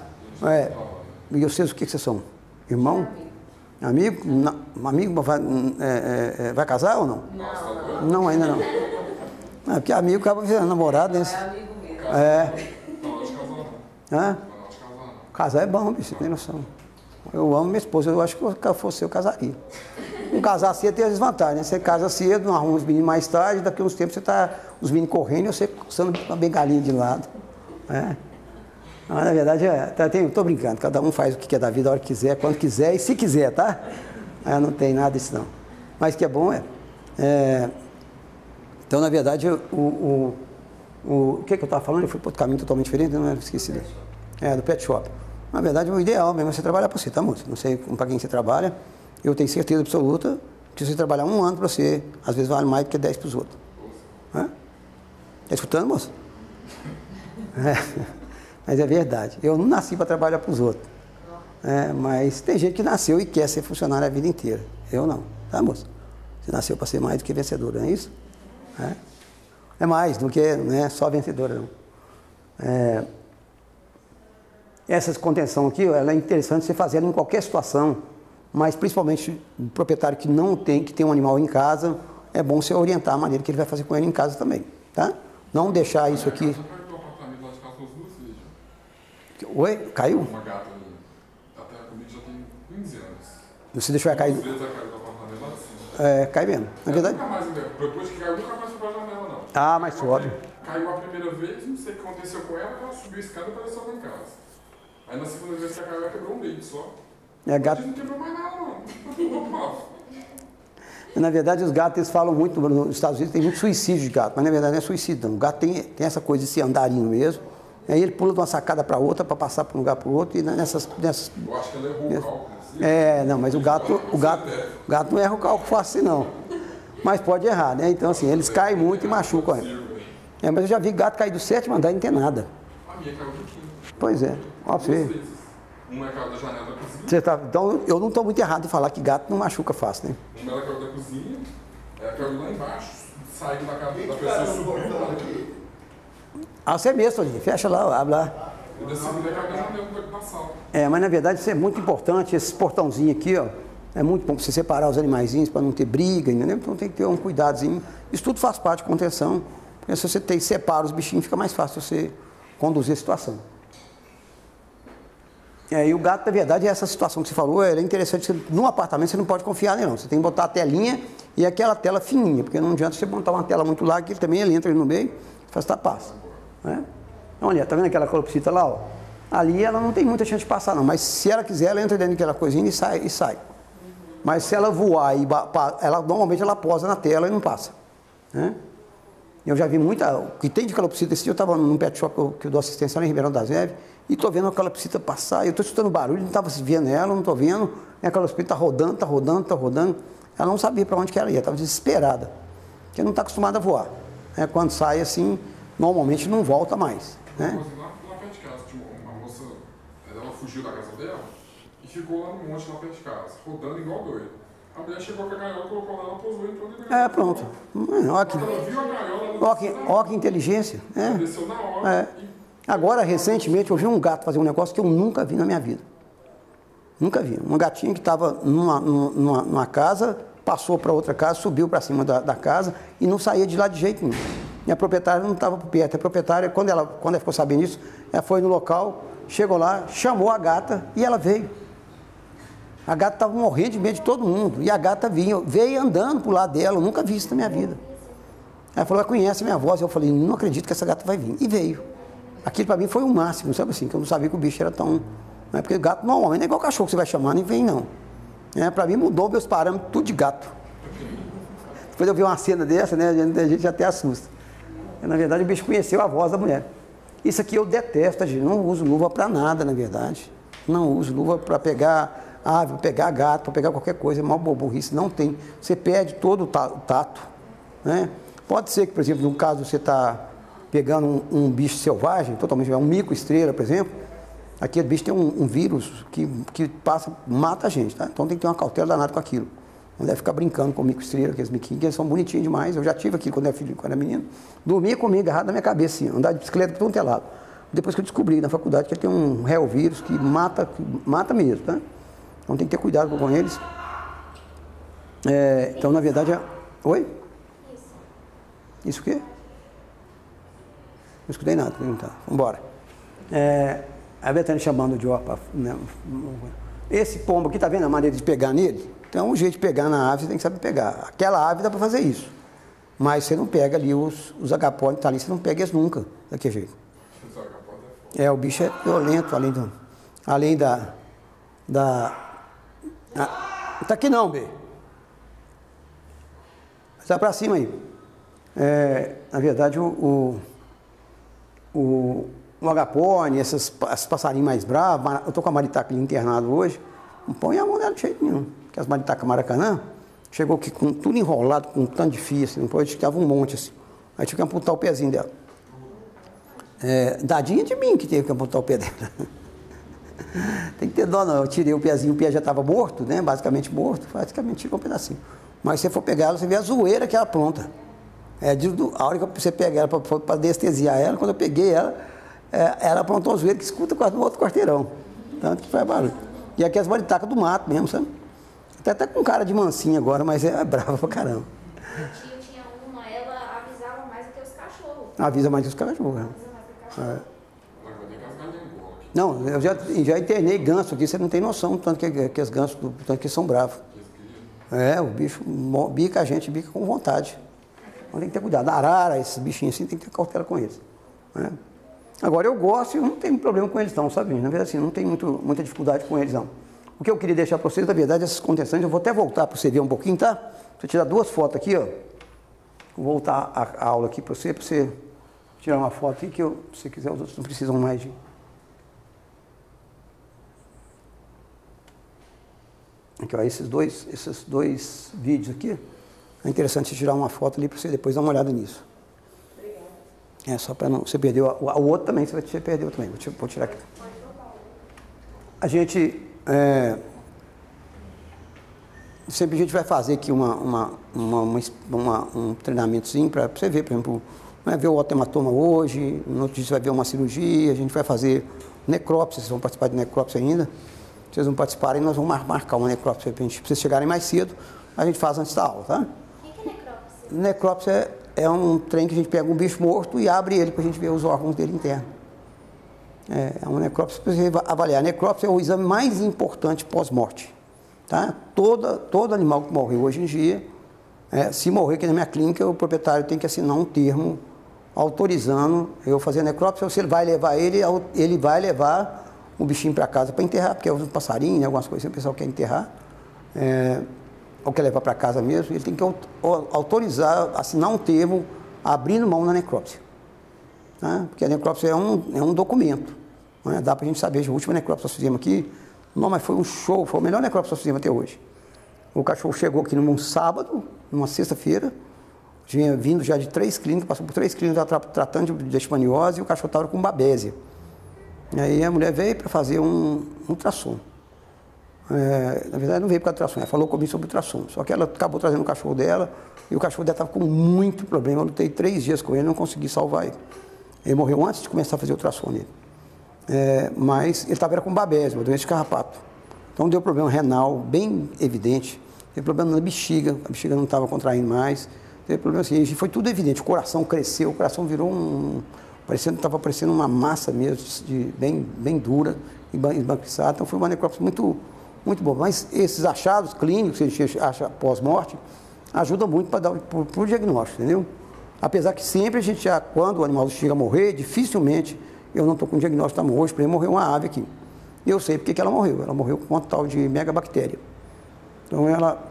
A: É. E vocês, o que, que vocês são? Irmão? Amigo? Não. Amigo vai, é, é, vai casar ou não?
B: Não, não.
A: Não, ainda não. É, porque amigo acaba virando namorado, né?
B: É amigo mesmo.
A: É.
C: Não, acho que casar não.
A: Hã?
C: Não, acho que casar não.
A: Casar é bom, bicho, você tem noção. Eu amo minha esposa, eu acho que se eu fosse eu casaria. Um casar cedo tem as desvantagens, né? Você casa cedo, não arruma os meninos mais tarde, daqui a uns tempos você tá os meninos correndo e você coçando uma bengalinha de lado. É. Mas, na verdade, é, tá, tem, tô brincando, cada um faz o que quer da vida, a hora que quiser, quando quiser e se quiser, tá? É, não tem nada disso não. Mas o que é bom é... é então, na verdade, o, o, o, o que, que eu estava falando? Eu fui para outro caminho totalmente diferente, não era esquecido. É, do pet shop. Na verdade, o ideal mesmo é você trabalhar para você, tá, moço? Não sei para quem você trabalha, eu tenho certeza absoluta que se você trabalhar um ano para você, às vezes vale mais do que dez para os outros. Está escutando, moço? É. Mas é verdade. Eu não nasci para trabalhar para os outros. É, mas tem gente que nasceu e quer ser funcionário a vida inteira. Eu não. Tá, moça? Você nasceu para ser mais do que vencedora, não é isso? É, é mais do que, não é só vencedora, não. É, essa contenção aqui, ela é interessante você fazer em qualquer situação, mas principalmente o proprietário que não tem, que tem um animal em casa, é bom você orientar a maneira que ele vai fazer com ele em casa também, tá? Não deixar isso aqui... Oi? Caiu?
C: Uma gata ali. Até comigo já tem quinze anos.
A: Você deixou ela cair?
C: Às vezes ela caiu do apartamento lá de cima.
A: É, cai mesmo. Na verdade...
C: Nunca mais, depois que caiu, nunca mais foi pra janela, não.
A: Ah, mas sobe.
C: Caiu a primeira vez, não sei o que aconteceu com ela, ela subiu a escada e apareceu lá em casa. Aí na segunda vez que ela caiu, ela quebrou um dedo só.
A: É, gato...
C: Não quebrou mais nada, não.
A: Na verdade, os gatos, eles falam muito, nos Estados Unidos tem muito suicídio de gato, mas na verdade não é suicídio, não. O gato tem, tem essa coisa de ser andarinho mesmo. Aí ele pula de uma sacada para outra, para passar para um lugar para o outro, e nessas... nessas
C: Eu acho que ela errou o cálculo. Assim.
A: É, não, mas o gato, o gato, o gato não erra o cálculo fácil, não. Mas pode errar, né? Então, assim, eles caem muito e machucam ela. É, mas eu já vi gato cair do sétimo andar e não tem nada.
C: A minha caiu do quinto.
A: Pois é, ó pra você.
C: Uma caiu da janela da cozinha.
A: Você tá, então, eu não estou muito errado em falar que gato não machuca fácil, né?
C: Uma ela caiu da cozinha, ela caiu lá embaixo, saiu da casa da pessoa, subiu lá aqui.
A: Ah, você mesmo, Toninho, fecha lá, abre lá.
C: E da segunda caiu da janela da sala.
A: É, mas na verdade isso é muito importante, esse portãozinho aqui, ó. É muito bom para você separar os animaizinhos, para não ter briga, entendeu? Então tem que ter um cuidadozinho. Isso tudo faz parte de contenção, porque se você tem, separa os bichinhos, fica mais fácil você conduzir a situação. É, e o gato, na verdade, essa situação que você falou, é interessante, você, num apartamento você não pode confiar nele, não. Você tem que botar a telinha e aquela tela fininha, porque não adianta você montar uma tela muito larga, que ele também ele entra ali no meio e faz tapaço. Né? Olha, tá vendo aquela calopsita lá, ó? Ali ela não tem muita chance de passar, não, mas se ela quiser, ela entra dentro daquela coisinha e sai. E sai. Mas se ela voar, e ela, normalmente ela posa na tela e não passa. Né? Eu já vi muita... O que tem de calopsita, esse dia eu estava num pet shop que eu, que eu dou assistência lá em Ribeirão das Neves, e estou vendo a calopsita passar, e eu estou escutando barulho, não estava vendo ela, não estou vendo, e a calopsita está rodando, está rodando, está rodando. Ela não sabia para onde que ela ia, estava desesperada, porque não está acostumada a voar. É, quando sai assim, normalmente não volta mais. Né?
C: Lá, lá perto de casa, tinha uma moça, ela fugiu da casa dela e ficou lá no monte, lá perto de casa, rodando igual doido. A mulher chegou com a gaiola, colocou lá, ela pousou e entrou dentro da gaiola.
A: É, pronto. Olha que,
C: ela viu a gaiola, ela
A: olha que, olha que inteligência. É.
C: desceu na hora.
A: É. Agora, recentemente, eu vi um gato fazer um negócio que eu nunca vi na minha vida. Nunca vi. Uma gatinha que estava numa, numa, numa casa, passou para outra casa, subiu para cima da, da casa e não saía de lá de jeito nenhum. E a proprietária não estava por perto. A proprietária, quando ela, quando ela ficou sabendo disso, ela foi no local, chegou lá, chamou a gata e ela veio. A gata estava morrendo de medo de todo mundo. E a gata vinha, veio andando pro lado dela, eu nunca vi isso na minha vida. Ela falou, ela conhece a minha voz. Eu falei, não acredito que essa gata vai vir. E veio. Aquilo para mim foi o máximo, sabe assim, que eu não sabia que o bicho era tão... Né? Porque o gato normalmente não é igual cachorro que você vai chamar, nem vem não. É, para mim mudou meus parâmetros, tudo de gato. Depois eu vi uma cena dessa, né, a gente até assusta. Na verdade, o bicho conheceu a voz da mulher. Isso aqui eu detesto, gente. Não uso luva para nada, na verdade. Não uso luva para pegar ave, para pegar gato, para pegar qualquer coisa. É mal burrice, não tem. Você perde todo o tato. Né? Pode ser que, por exemplo, no caso você está pegando um, um bicho selvagem, totalmente, um mico-estrela, por exemplo, aquele bicho tem um, um vírus que, que passa, mata a gente, tá? Então tem que ter uma cautela danada com aquilo. Não deve ficar brincando com mico-estrela, aqueles miquinhos, que eles são bonitinhos demais. Eu já tive aqui quando era filho, quando era menino. Dormia comigo, agarrado na minha cabeça, assim, andar de bicicleta por todo é lado. Depois que eu descobri na faculdade que ele tem um reovírus que mata, que mata mesmo, tá? Então tem que ter cuidado com eles. É, então, na verdade, é... Oi?
E: Isso.
A: Isso o quê? Não escutei nada, perguntar. Vamos embora. É, a Betânia chamando de ó, né? Esse pombo aqui, tá vendo a maneira de pegar nele? Então, o jeito de pegar na ave, você tem que saber pegar. Aquela ave dá para fazer isso. Mas você não pega ali os, os agapós que tá ali, você não pega eles nunca, daquele jeito. É, o bicho é violento, além, do, além da... da a, tá aqui não, B. Sai para cima aí. É, na verdade, o... o O, o agapone, esses, esses passarinhos mais bravos, eu estou com a maritaca ali internado hoje, não põe a mão dela de jeito nenhum, porque as maritacas maracanã, chegou aqui com tudo enrolado, com um tanto de fio, assim, depois estava um monte assim, aí tinha que amputar o pezinho dela. É, dadinha de mim que teve que amputar o pé dela. Tem que ter dó, não. Eu tirei o pezinho, o pé já estava morto, né? Basicamente morto, basicamente tirou um pedacinho. Mas se você for pegar ela, você vê a zoeira que ela apronta. É, de, do, a hora que você pega ela para anestesiar ela, quando eu peguei ela, é, ela aprontou uma zoeira que escuta quase no outro quarteirão. Tanto que faz barulho. E aqui as maritacas do mato mesmo, sabe? Até tá com cara de mansinha agora, mas é brava pra caramba.
E: Meu tio tinha uma, ela avisava mais do que os cachorros.
A: Avisa mais que os cachorros. Né?
E: Avisa mais do que os cachorros.
A: É.
C: Agora tem que as galinhas embora aqui.
A: Não, eu já, já internei ganso aqui, você não tem noção do tanto que, que as gansos, do tanto que são bravos. É, o bicho mo- bica a gente, bica com vontade. Então tem que ter cuidado. Arara, esses bichinhos assim, tem que ter cautela com eles. Né? Agora eu gosto e não tenho problema com eles não, sabe? Na verdade assim, não tem muito, muita dificuldade com eles não. O que eu queria deixar para vocês, na verdade, essas contenções, eu vou até voltar para você ver um pouquinho, tá? Vou tirar duas fotos aqui, ó. Vou voltar a, a aula aqui para você, para você tirar uma foto aqui, que eu, se você quiser, os outros não precisam mais de... Aqui, ó, esses dois, esses dois vídeos aqui, é interessante tirar uma foto ali para você depois dar uma olhada nisso.
B: Obrigada.
A: É, só para não... Você perdeu, o, o outro também, você vai você perdeu também, vou, te, vou tirar aqui. A gente... É, sempre a gente vai fazer aqui uma, uma, uma, uma, uma um treinamentozinho para você ver, por exemplo, vai ver o otematoma hoje, no outro dia você vai ver uma cirurgia, a gente vai fazer necrópsia, vocês vão participar de necrópsia ainda, vocês vão participar e nós vamos marcar uma necrópsia para vocês chegarem mais cedo, a gente faz antes da aula, tá?
E: O que é necrópsia?
A: Necrópsia é um trem que a gente pega um bicho morto e abre ele para a gente ver os órgãos dele internos. É uma necrópsia para você avaliar. A necrópsia é o exame mais importante pós-morte. Tá? Todo, todo animal que morreu hoje em dia, é, se morrer aqui na minha clínica, o proprietário tem que assinar um termo autorizando eu fazer a necrópsia, ou se ele vai levar ele, ele vai levar o bichinho para casa para enterrar, porque é um passarinho, né, algumas coisas assim, o pessoal quer enterrar, é, ou quer levar para casa mesmo, ele tem que autorizar, assinar um termo abrindo mão na necrópsia. Tá? Porque a necrópsia é um, é um documento. Né? Dá para a gente saber, a última necrópsia que nós fizemos aqui, não, mas foi um show, foi o melhor necrópsia que nós fizemos até hoje. O cachorro chegou aqui num sábado, numa sexta-feira, tinha vindo já de três clínicas, passou por três clínicas tra tratando de leishmaniose e o cachorro estava com babésia. E aí a mulher veio para fazer um, um ultrassom. É, na verdade não veio para ultrassom, ela falou comigo sobre ultrassom, só que ela acabou trazendo o cachorro dela e o cachorro dela estava com muito problema, eu lutei três dias com ele e não consegui salvar ele. Ele morreu antes de começar a fazer ultrassom nele. É, mas ele estava com babésia, uma doença de carrapato. Então deu problema renal bem evidente, teve problema na bexiga, a bexiga não estava contraindo mais, teve problema assim, foi tudo evidente, o coração cresceu, o coração virou um... parecendo, estava parecendo uma massa mesmo, de, bem, bem dura, esbanquiçada, então foi uma necrópsia muito, muito boa. Mas esses achados clínicos que a gente acha pós-morte, ajudam muito para dar para o diagnóstico, entendeu? Apesar que sempre a gente já, quando o animal chega a morrer, dificilmente eu não estou com o diagnóstico da morte, por exemplo, morreu uma ave aqui. E eu sei porque que ela morreu. Ela morreu com uma tal de megabactéria. Então ela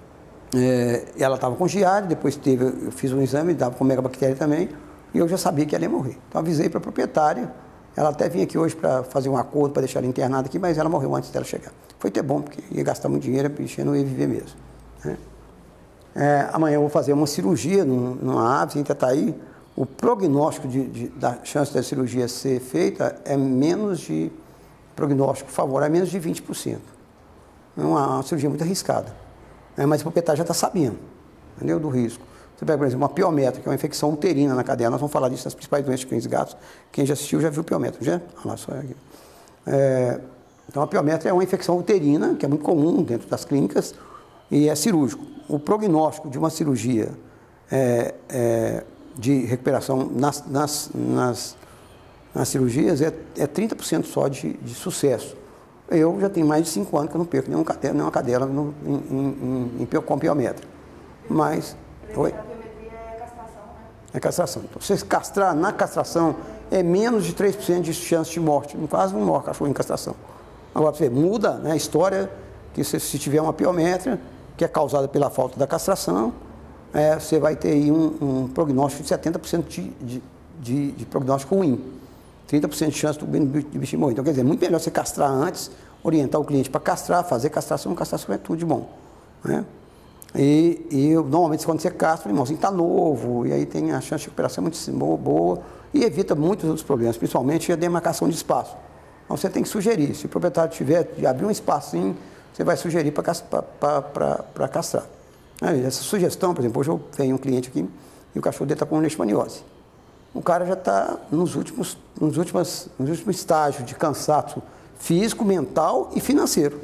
A: é, ela estava com giardia, depois teve, eu fiz um exame, estava com megabactéria também, e eu já sabia que ela ia morrer. Então avisei para a proprietária, ela até vinha aqui hoje para fazer um acordo, para deixar ela internada aqui, mas ela morreu antes dela chegar. Foi até bom, porque ia gastar muito dinheiro, a bichinha não ia viver mesmo. Né? É, amanhã eu vou fazer uma cirurgia numa ave, ainda está aí. O prognóstico de, de, da chance da cirurgia ser feita é menos de, prognóstico favorável, é menos de vinte por cento. É uma, uma cirurgia muito arriscada. É, mas o proprietário já está sabendo, entendeu, do risco. Você pega, por exemplo, uma piometra, que é uma infecção uterina na cadela. Nós vamos falar disso nas principais doenças de cães e gatos. Quem já assistiu já viu piometra, já? Olha lá, só aqui. É, então, a piometra é uma infecção uterina, que é muito comum dentro das clínicas, e é cirúrgico. O prognóstico de uma cirurgia é, é, de recuperação nas, nas, nas, nas cirurgias é, é trinta por cento só de, de sucesso. Eu já tenho mais de cinco anos que eu não perco nenhuma cadela, nenhuma cadela no, em, em, em, com piometra. Mas... Oi?
D: A biometria é castração, né?
A: É castração. Então, se castrar na castração, é menos de três por cento de chance de morte. Quase não morre cachorro em castração. Agora, você muda, né, a história, que se, se tiver uma piometra, que é causada pela falta da castração, é, você vai ter aí um, um prognóstico de setenta por cento de, de, de, de prognóstico ruim. trinta por cento de chance do bichinho morrer. Então, quer dizer, é muito melhor você castrar antes, orientar o cliente para castrar, fazer castração. Castração é tudo de bom. Né? E, e eu, normalmente quando você castra, o irmãozinho está novo, e aí tem a chance de recuperação muito boa e evita muitos outros problemas, principalmente a demarcação de espaço. Então você tem que sugerir, se o proprietário tiver de abrir um espacinho, você vai sugerir para castrar. Essa sugestão, por exemplo, hoje eu venho um cliente aqui e o cachorro dele está com leishmaniose. O cara já está nos últimos, nos, últimos, nos últimos estágios de cansaço físico, mental e financeiro.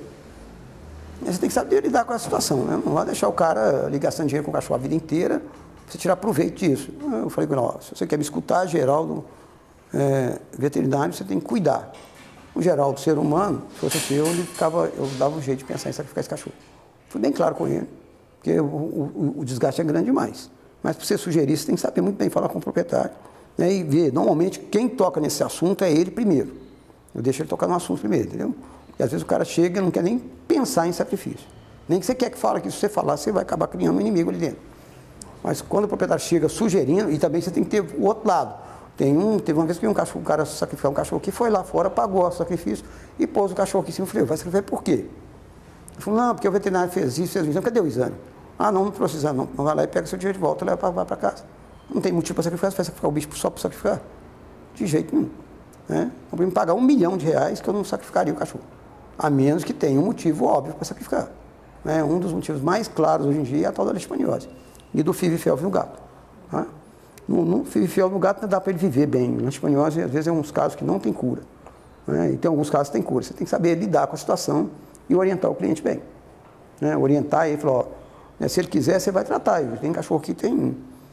A: E você tem que saber lidar com essa situação, né? Não vai deixar o cara ali gastando dinheiro com o cachorro a vida inteira, você tirar proveito disso. Eu falei com ele, ó, se você quer me escutar, Geraldo, é, veterinário, você tem que cuidar. O Geraldo, ser humano, se fosse assim, eu, ele ficava, eu dava um jeito de pensar em sacrificar esse cachorro. Fui bem claro com ele, porque o, o, o desgaste é grande demais. Mas para você sugerir, você tem que saber muito bem falar com o proprietário, né, e ver, normalmente, quem toca nesse assunto é ele primeiro. Eu deixo ele tocar no assunto primeiro, entendeu? E às vezes o cara chega e não quer nem pensar em sacrifício. Nem que você quer que fale que se você falar, você vai acabar criando um inimigo ali dentro. Mas quando o proprietário chega sugerindo, e também você tem que ter o outro lado. Tem um, teve uma vez que um, cachorro, um cara sacrificou um cachorro que foi lá fora, pagou o sacrifício e pôs o cachorro aqui em cima. Eu falei, vai sacrificar por quê? Ele falou, não, porque o veterinário fez isso, fez isso. Cadê o exame? Ah, não, não trouxe exame, não. Não vai lá e pega seu dinheiro de volta e leva para casa. Não tem motivo para sacrificar, você vai sacrificar o bicho só para sacrificar? De jeito nenhum. Né? Eu vou me pagar um milhão de reais que eu não sacrificaria o cachorro. A menos que tenha um motivo óbvio para sacrificar. Né? Um dos motivos mais claros hoje em dia é a tal da leishmaniose e do F I V e F E L V no gato. Tá? No, no F I V e F E L V no gato não dá para ele viver bem. A leishmaniose, às vezes, é uns casos que não tem cura. Né? E tem alguns casos que tem cura. Você tem que saber lidar com a situação e orientar o cliente bem. Né? Orientar ele e falar, ó, né, se ele quiser, você vai tratar. Tem cachorro que tem,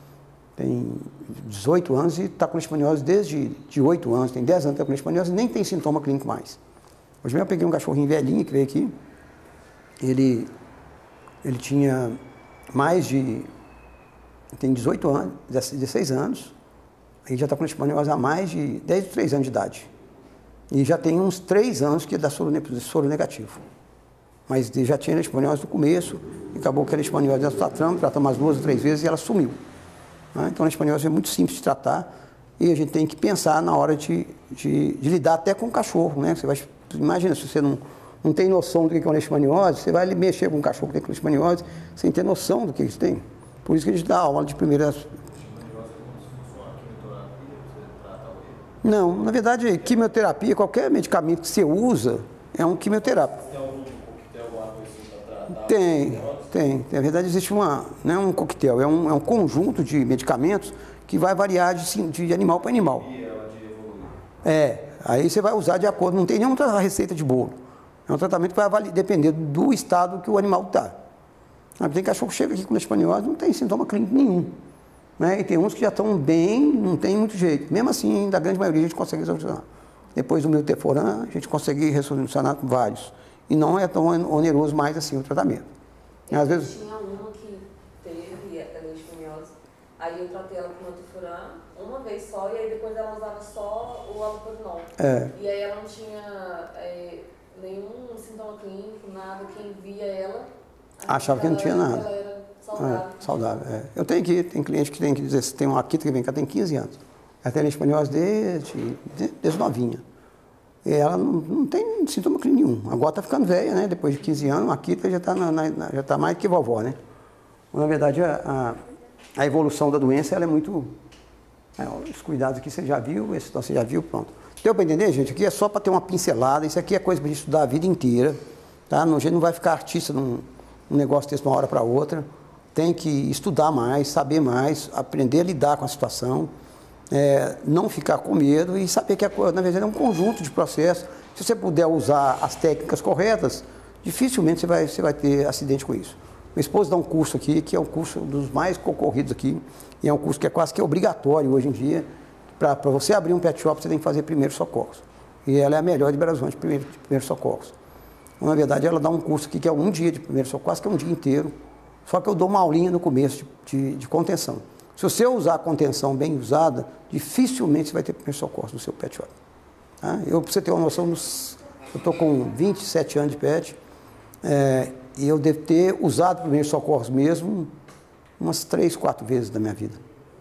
A: tem dezoito anos e está com leishmaniose desde de oito anos, tem dez anos que está com leishmaniose e nem tem sintoma clínico mais. Hoje mesmo eu peguei um cachorrinho velhinho que veio aqui, ele, ele tinha mais de, tem dezoito anos, dezesseis anos, ele já está com leishmaniose há mais de dez, três anos de idade. E já tem uns três anos que é da soro, soro negativo. Mas ele já tinha leishmaniose no começo, e acabou que a leishmaniose nós tratamos, tratamos umas duas ou três vezes e ela sumiu. Né? Então a leishmaniose é muito simples de tratar e a gente tem que pensar na hora de, de, de lidar até com o cachorro, né? Você vai, imagina, se você não, não tem noção do que é uma leishmaniose, você vai mexer com um cachorro que tem leishmaniose sem ter noção do que isso tem. Por isso que a gente dá aula de primeiras... Não, na verdade, quimioterapia, qualquer medicamento que você usa é um quimioterápico.
F: Tem algum coquetel, alguma coisa assim para tratar?
A: Tem, tem. Na verdade, existe uma, não é um coquetel, é um, é um conjunto de medicamentos que vai variar de, de animal para animal.
F: E ela de evoluir.
A: É, aí você vai usar de acordo, não tem nenhuma receita de bolo. É um tratamento que vai depender do estado que o animal está. Tem cachorro que chega aqui com leishmaniose, não tem sintoma clínico nenhum. Né? E tem uns que já estão bem, não tem muito jeito. Mesmo assim, da grande maioria, a gente consegue solucionar. Depois do milteforam, a gente consegue solucionar com vários. E não é tão oneroso mais assim o tratamento.
B: Eu
A: Às vezes...
B: tinha uma que teve a leishmaniose, aí eu tratei ela com milteforam uma vez só, e aí depois ela usava só o allopurinol.
A: É.
B: E aí ela não tinha é, nenhum sintoma clínico, nada. Quem via ela...
A: Achava que não tinha nada.
B: Ela era saudável.
A: É, saudável, é. Eu tenho aqui, tem cliente que tem que dizer, tem uma Akita que vem cá, tem quinze anos. Ela tem leishmaniose desde, desde novinha. E ela não, não tem sintoma clínico nenhum. Agora está ficando velha, né? Depois de quinze anos, a Akita já está já tá mais que vovó, né? Na verdade, a, a, a evolução da doença, ela é muito... É, os cuidados aqui você já viu, esse você já viu, pronto. Deu para entender, gente? Aqui é só para ter uma pincelada, isso aqui é coisa para a gente estudar a vida inteira, tá? A gente não vai ficar artista num, num negócio desse de uma hora para outra. Tem que estudar mais, saber mais, aprender a lidar com a situação. É, não ficar com medo e saber que, a, na verdade, é um conjunto de processos. Se você puder usar as técnicas corretas, dificilmente você vai, você vai ter acidente com isso. Meu esposo dá um curso aqui, que é um curso dos mais concorridos aqui, e é um curso que é quase que obrigatório hoje em dia. Para você abrir um pet shop, você tem que fazer primeiros socorros. E ela é a melhor de Belo Horizonte de primeiros primeiro socorros. Então, na verdade, ela dá um curso aqui que é um dia de primeiros socorros, quase que é um dia inteiro. Só que eu dou uma aulinha no começo de, de, de contenção. Se você usar a contenção bem usada, dificilmente você vai ter primeiro socorro no seu pet shop. Tá? Eu, para você ter uma noção, dos, eu estou com vinte e sete anos de pet, é, e eu devo ter usado primeiros socorros mesmo umas três, quatro vezes da minha vida.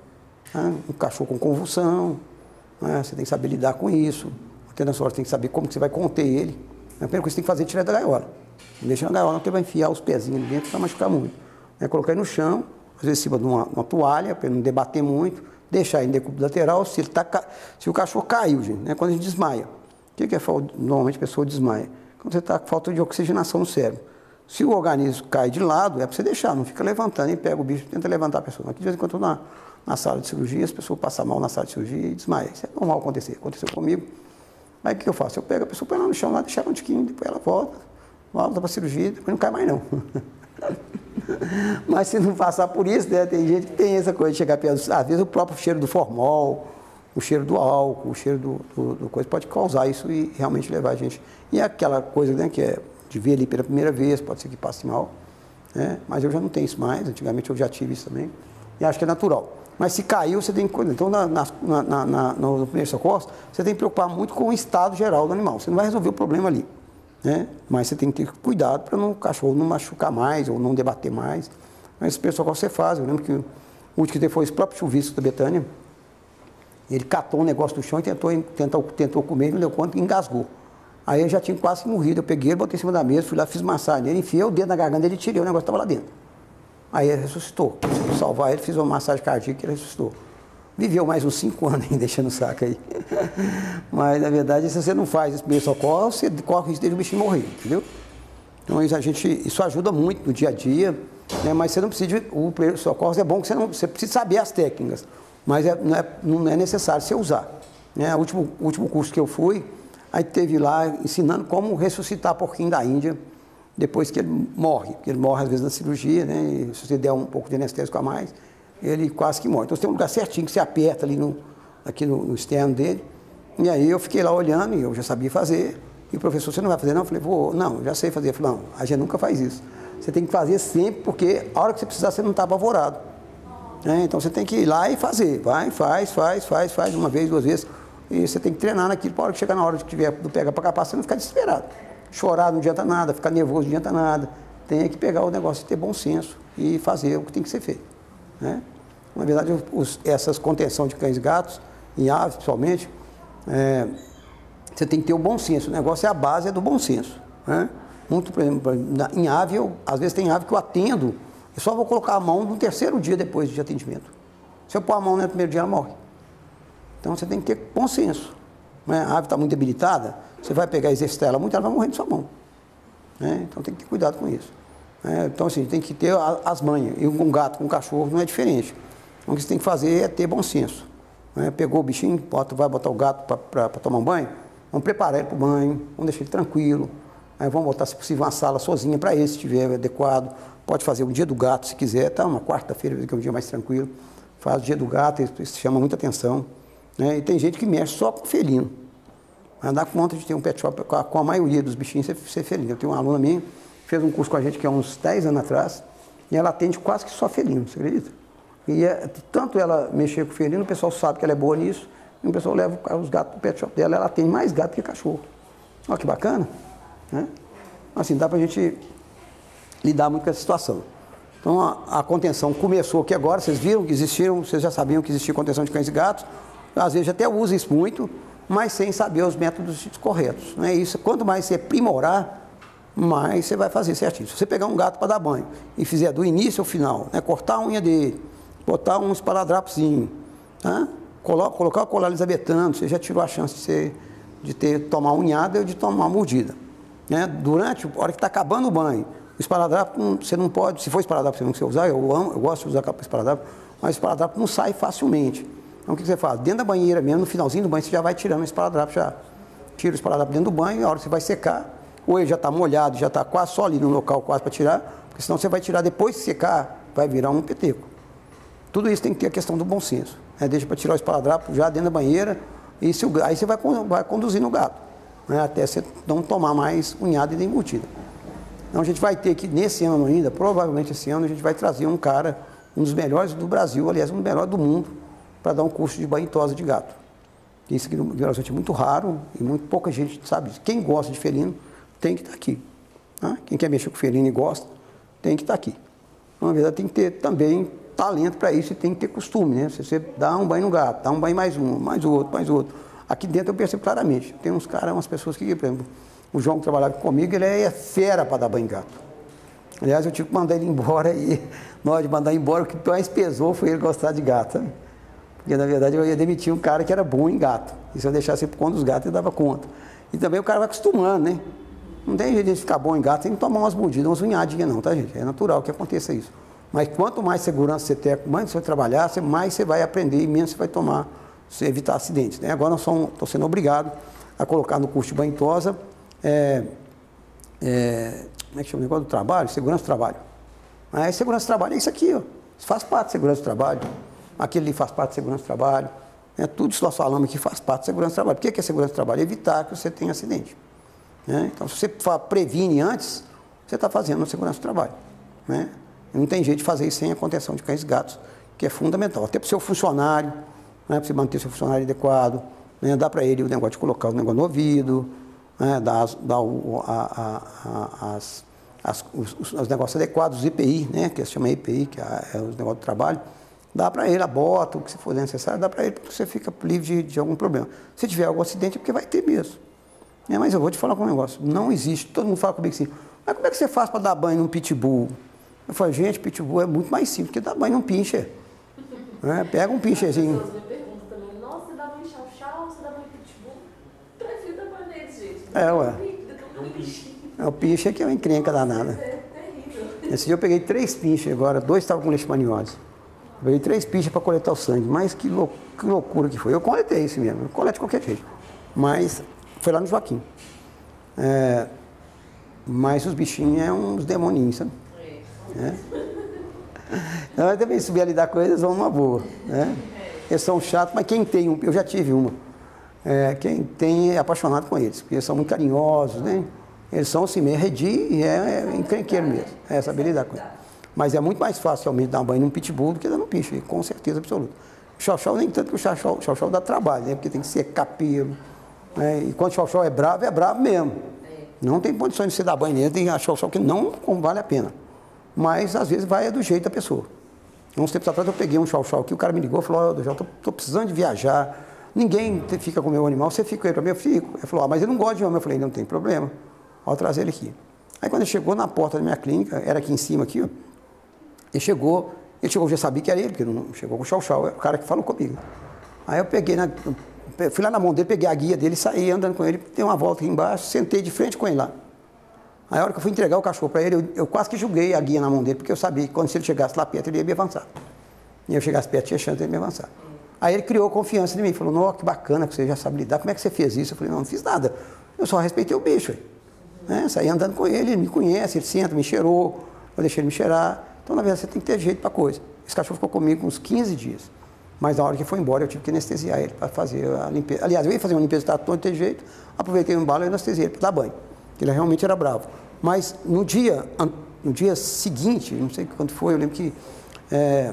A: Tá? Um cachorro com convulsão, né? Você tem que saber lidar com isso. Até nessa hora você tem que saber como que você vai conter ele. A primeira coisa que você tem que fazer é tirar da gaiola. Não deixa na gaiola, porque vai enfiar os pezinhos ali dentro e vai machucar muito. né? Colocar ele no chão, às vezes em cima de uma, uma toalha, para ele não debater muito, deixar ele em decúbito lateral. Se, ele tá, se o cachorro caiu, gente, né? Quando a gente desmaia, o que, que é falta? Normalmente a pessoa desmaia. Quando você está com falta de oxigenação no cérebro. Se o organismo cai de lado, é para você deixar, não fica levantando e pega o bicho e tenta levantar a pessoa. Aqui de vez em quando na, na sala de cirurgia, as pessoas passam mal na sala de cirurgia e desmaiam. Isso é normal acontecer, aconteceu comigo. Aí o que eu faço? Eu pego a pessoa, põe ela no chão lá, deixa ela um tiquinho, depois ela volta, volta para a cirurgia, depois não cai mais não. Mas se não passar por isso, né, tem gente que tem essa coisa de chegar perto, às vezes o próprio cheiro do formol, o cheiro do álcool, o cheiro do, do, do coisa pode causar isso e realmente levar a gente. E aquela coisa, né, que é de ver ali pela primeira vez, pode ser que passe mal, né? Mas eu já não tenho isso mais, antigamente eu já tive isso também, e acho que é natural. Mas se caiu, você tem que cuidar. Então, na, na, na, na, no primeiro socorro, você tem que preocupar muito com o estado geral do animal. Você não vai resolver o problema ali, né? Mas você tem que ter cuidado para o cachorro não machucar mais ou não debater mais. Mas esse primeiro socorro você faz. Eu lembro que o último que teve foi esse próprio chuvisco da Betânia. Ele catou um negócio do chão e tentou, tentou, tentou comer, não deu conta e engasgou. Aí eu já tinha quase morrido. Eu peguei ele, botei em cima da mesa, fui lá, fiz massagem nele, enfiei o dedo na garganta dele e tirei, o negócio estava lá dentro. Aí ele ressuscitou. Consegui salvar ele, fiz uma massagem cardíaca e ele ressuscitou. Viveu mais uns cinco anos ainda, deixando o saco aí. Mas, na verdade, se você não faz esse primeiro socorro, você corre o risco de o bichinho morrer, entendeu? Então, isso, a gente, isso ajuda muito no dia a dia, né? Mas você não precisa de... O primeiro socorro é bom que você, não, você precisa saber as técnicas, mas é, não, é, não é necessário você usar. Né? O último, o último curso que eu fui, aí teve lá ensinando como ressuscitar porquinho da Índia, depois que ele morre, porque ele morre às vezes na cirurgia, né? E se você der um pouco de anestésico a mais, ele quase que morre. Então você tem um lugar certinho que você aperta ali no, aqui no, no externo dele, e aí eu fiquei lá olhando, e eu já sabia fazer, e o professor, você não vai fazer não? Eu falei, vou, não, já sei fazer. Eu falei, não, a gente nunca faz isso. Você tem que fazer sempre, porque a hora que você precisar, você não está apavorado. Né? Então você tem que ir lá e fazer, vai, faz, faz, faz, faz, uma vez, duas vezes, e você tem que treinar naquilo, para a hora que chegar na hora que tiver do pega para capar, você não ficar desesperado. Chorar não adianta nada, ficar nervoso não adianta nada. Tem que pegar o negócio e ter bom senso e fazer o que tem que ser feito. Né? Na verdade, os, essas contenção de cães e gatos, em aves principalmente, é, você tem que ter o bom senso. O negócio é a base é do bom senso. Né? Muito, por exemplo, em ave, eu, às vezes tem ave que eu atendo, eu só vou colocar a mão no terceiro dia depois de atendimento. Se eu pôr a mão no primeiro dia, ela morre. Então você tem que ter bom senso. Né? A ave está muito debilitada, você vai pegar e exercitar ela muito, ela vai morrer na sua mão. Né? Então tem que ter cuidado com isso. Né? Então assim, tem que ter as manhas. E um gato com um cachorro não é diferente. Então o que você tem que fazer é ter bom senso. Né? Pegou o bichinho, bota, vai botar o gato para tomar um banho, vamos preparar ele para o banho, vamos deixar ele tranquilo. Aí vamos botar, se possível, uma sala sozinha para ele, se estiver adequado. Pode fazer o dia do gato, se quiser, tá? Uma quarta-feira, que é um dia mais tranquilo. Faz o dia do gato, isso chama muita atenção. Né? E tem gente que mexe só com felino. Mas dá conta de ter um pet shop com a, com a maioria dos bichinhos ser, ser felino. Eu tenho uma aluna minha que fez um curso com a gente que há uns dez anos atrás, e ela atende quase que só felino, você acredita? E é, tanto ela mexer com felino, o pessoal sabe que ela é boa nisso, e o pessoal leva os gatos para o pet shop dela, ela atende mais gato que cachorro. Olha que bacana. Né? Assim, dá para a gente lidar muito com essa situação. Então, a, a contenção começou aqui agora, vocês viram que existiram, vocês já sabiam que existia contenção de cães e gatos, às vezes até usa isso muito, mas sem saber os métodos corretos. Né? Isso, quanto mais você aprimorar, mais você vai fazer certinho. Se você pegar um gato para dar banho e fizer do início ao final, né? Cortar a unha dele, botar um esparadrapozinho, tá? Colo colocar o colar elisabetano, você já tirou a chance de, ser, de ter, tomar unhada ou de tomar uma mordida. Né? Durante, a hora que está acabando o banho, o esparadrapo, você não pode, se for esparadrapo, você não precisa usar, eu, amo, eu gosto de usar esparadrapo, mas o esparadrapo não sai facilmente. Então o que você faz? Dentro da banheira mesmo, no finalzinho do banho, você já vai tirando o esparadrapo, já tira o esparadrapo dentro do banho, e a hora que você vai secar, ou ele já está molhado, já está quase só ali no local quase para tirar, porque senão você vai tirar depois de secar, vai virar um peteco. Tudo isso tem que ter a questão do bom senso. Né? Deixa para tirar o esparadrapo já dentro da banheira, e se o, aí você vai, vai conduzindo o gato, né? Até você não tomar mais unhada e nem embutida. Então a gente vai ter que, nesse ano ainda, provavelmente esse ano, a gente vai trazer um cara, um dos melhores do Brasil, aliás, um dos melhores do mundo, para dar um curso de banho e tosa de gato. Isso aqui no Rio Grande do Sul é muito raro e muito pouca gente sabe disso. Quem gosta de felino tem que estar aqui. Tá? Quem quer mexer com felino e gosta, tem que estar aqui. Então, na verdade, tem que ter também talento para isso e tem que ter costume. Né? Se você dá um banho no gato, dá um banho mais um, mais outro, mais outro. Aqui dentro eu percebo claramente. Tem uns caras, umas pessoas que, por exemplo, o João que trabalhava comigo, ele é fera para dar banho em gato. Aliás, eu tive que mandar ele embora e na hora de mandar embora, o que mais pesou foi ele gostar de gato, sabe? Porque, na verdade, eu ia demitir um cara que era bom em gato. E se eu deixasse por conta dos gatos, ele dava conta. E também o cara vai acostumando, né? Não tem jeito de ficar bom em gato, tem que tomar umas mordidas, umas unhadinhas não, tá, gente? É natural que aconteça isso. Mas quanto mais segurança você tem, mais você vai trabalhar, mais você vai aprender e menos você vai tomar, você evitar acidentes, né? Agora, nós estou sendo obrigado a colocar no curso de banho e tosa, é, é, como é que chama o negócio do trabalho? Segurança do trabalho. Aí, segurança do trabalho é isso aqui, ó. Isso faz parte da segurança do trabalho. Aquele ali faz parte da segurança do trabalho. É, tudo isso que nós falamos aqui faz parte da segurança do trabalho. Por que que é segurança do trabalho? Evitar que você tenha acidente. Né? Então, se você previne antes, você está fazendo a segurança do trabalho. Né? Não tem jeito de fazer isso sem a contenção de cães e gatos, que é fundamental. Até para o seu funcionário, né? Para você manter seu funcionário adequado, né? Dá para ele o negócio de colocar o negócio no ouvido, né? Dá, dá o, a, a, a, as, as, os, os negócios adequados, os I P I, né? Que se chama I P I, que é, é os negócios do trabalho. Dá para ele a bota, o que se for necessário, dá para ele, porque você fica livre de, de algum problema. Se tiver algum acidente, é porque vai ter mesmo. É, mas eu vou te falar com um negócio, não existe, todo mundo fala comigo assim, mas como é que você faz para dar banho num pitbull? Eu falo, gente, pitbull é muito mais simples que dar banho num pincher. É, pega um pincherzinho.
B: As pessoas me perguntam também, nossa, você dá banho em chau-chau, você dá banho em pitbull? Prefiro dar banho neles, gente.
A: É, ué.
B: É um bichinho.
A: É o pincher que é uma encrenca danada.
B: É terrível.
A: Esse dia eu peguei três pinchers agora, dois estavam com leishmaniose. Eu peguei três pinchers para coletar o sangue, mas que, lou que loucura que foi. Eu coletei isso mesmo, eu coleto de qualquer jeito. Mas foi lá no Joaquim. É, mas os bichinhos é uns demoninhos, sabe? É. Então, eu também subir ali dar com eles, vão numa boa. Né? Eles são chatos, mas quem tem um, eu já tive uma. É, quem tem é apaixonado com eles, porque eles são muito carinhosos, né? Eles são assim, meio redi e é, é encrenqueiro mesmo. É saber lidar com eles. Mas é muito mais fácil realmente dar banho num pitbull do que dar num pincher, com certeza absoluta. O chau-chau nem tanto que o chau-chau, chau-chau dá trabalho, né? Porque tem que secar pelo. Né? E quando o chau-chau é bravo, é bravo mesmo. Não tem condições de você dar banho nele, tem a chau-chau que não vale a pena. Mas às vezes vai é do jeito da pessoa. Uns tempos atrás eu peguei um chau-chau aqui, o cara me ligou e falou, ó, oh, eu tô, tô precisando de viajar, ninguém fica com o meu animal, você fica com ele para mim? Eu fico. Ele falou, ah, mas ele não gosta de homem. Eu falei, não tem problema, vou trazer ele aqui. Aí quando ele chegou na porta da minha clínica, era aqui em cima, aqui, ó, ele chegou, ele chegou, eu já sabia que era ele, porque não chegou com o chau-chau, é o cara que falou comigo. Aí eu peguei, na, fui lá na mão dele, peguei a guia dele, saí andando com ele, dei uma volta aqui embaixo, sentei de frente com ele lá. Aí a hora que eu fui entregar o cachorro para ele, eu, eu quase que julguei a guia na mão dele, porque eu sabia que quando se ele chegasse lá perto, ele ia me avançar. E eu chegasse perto, tinha chance de ele me avançar. Aí ele criou confiança em mim, falou, nossa, que bacana que você já sabe lidar, como é que você fez isso? Eu falei, não, não fiz nada, eu só respeitei o bicho. Né? Saí andando com ele, ele me conhece, ele senta, me cheirou, eu deixei ele me cheirar. Então, na verdade, você tem que ter jeito para coisa. Esse cachorro ficou comigo uns quinze dias. Mas na hora que foi embora, eu tive que anestesiar ele para fazer a limpeza. Aliás, eu ia fazer uma limpeza de tato, não tem jeito, aproveitei um embalo e anestesiei ele para dar banho. Ele realmente era bravo. Mas no dia, no dia seguinte, não sei quando foi, eu lembro que é,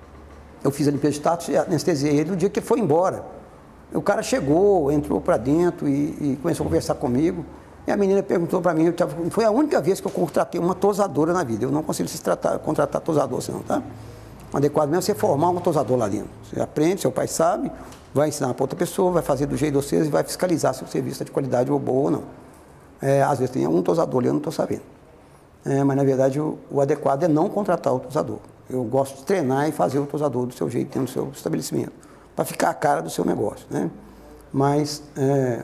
A: eu fiz a limpeza de tato e anestesiei ele no dia que ele foi embora. O cara chegou, entrou para dentro e, e começou a conversar comigo. E a menina perguntou para mim, eu tava, foi a única vez que eu contratei uma tosadora na vida. Eu não consigo se tratar, contratar tosador, senão, tá? Adequado mesmo é você formar um tosador lá dentro. Você aprende, seu pai sabe, vai ensinar para outra pessoa, vai fazer do jeito de vocês e vai fiscalizar se o serviço está de qualidade ou boa ou não. É, às vezes tem um tosador ali, eu não estou sabendo. É, mas, na verdade, o, o adequado é não contratar o tosador. Eu gosto de treinar e fazer o tosador do seu jeito, dentro do seu estabelecimento, para ficar a cara do seu negócio, né? Mas... É,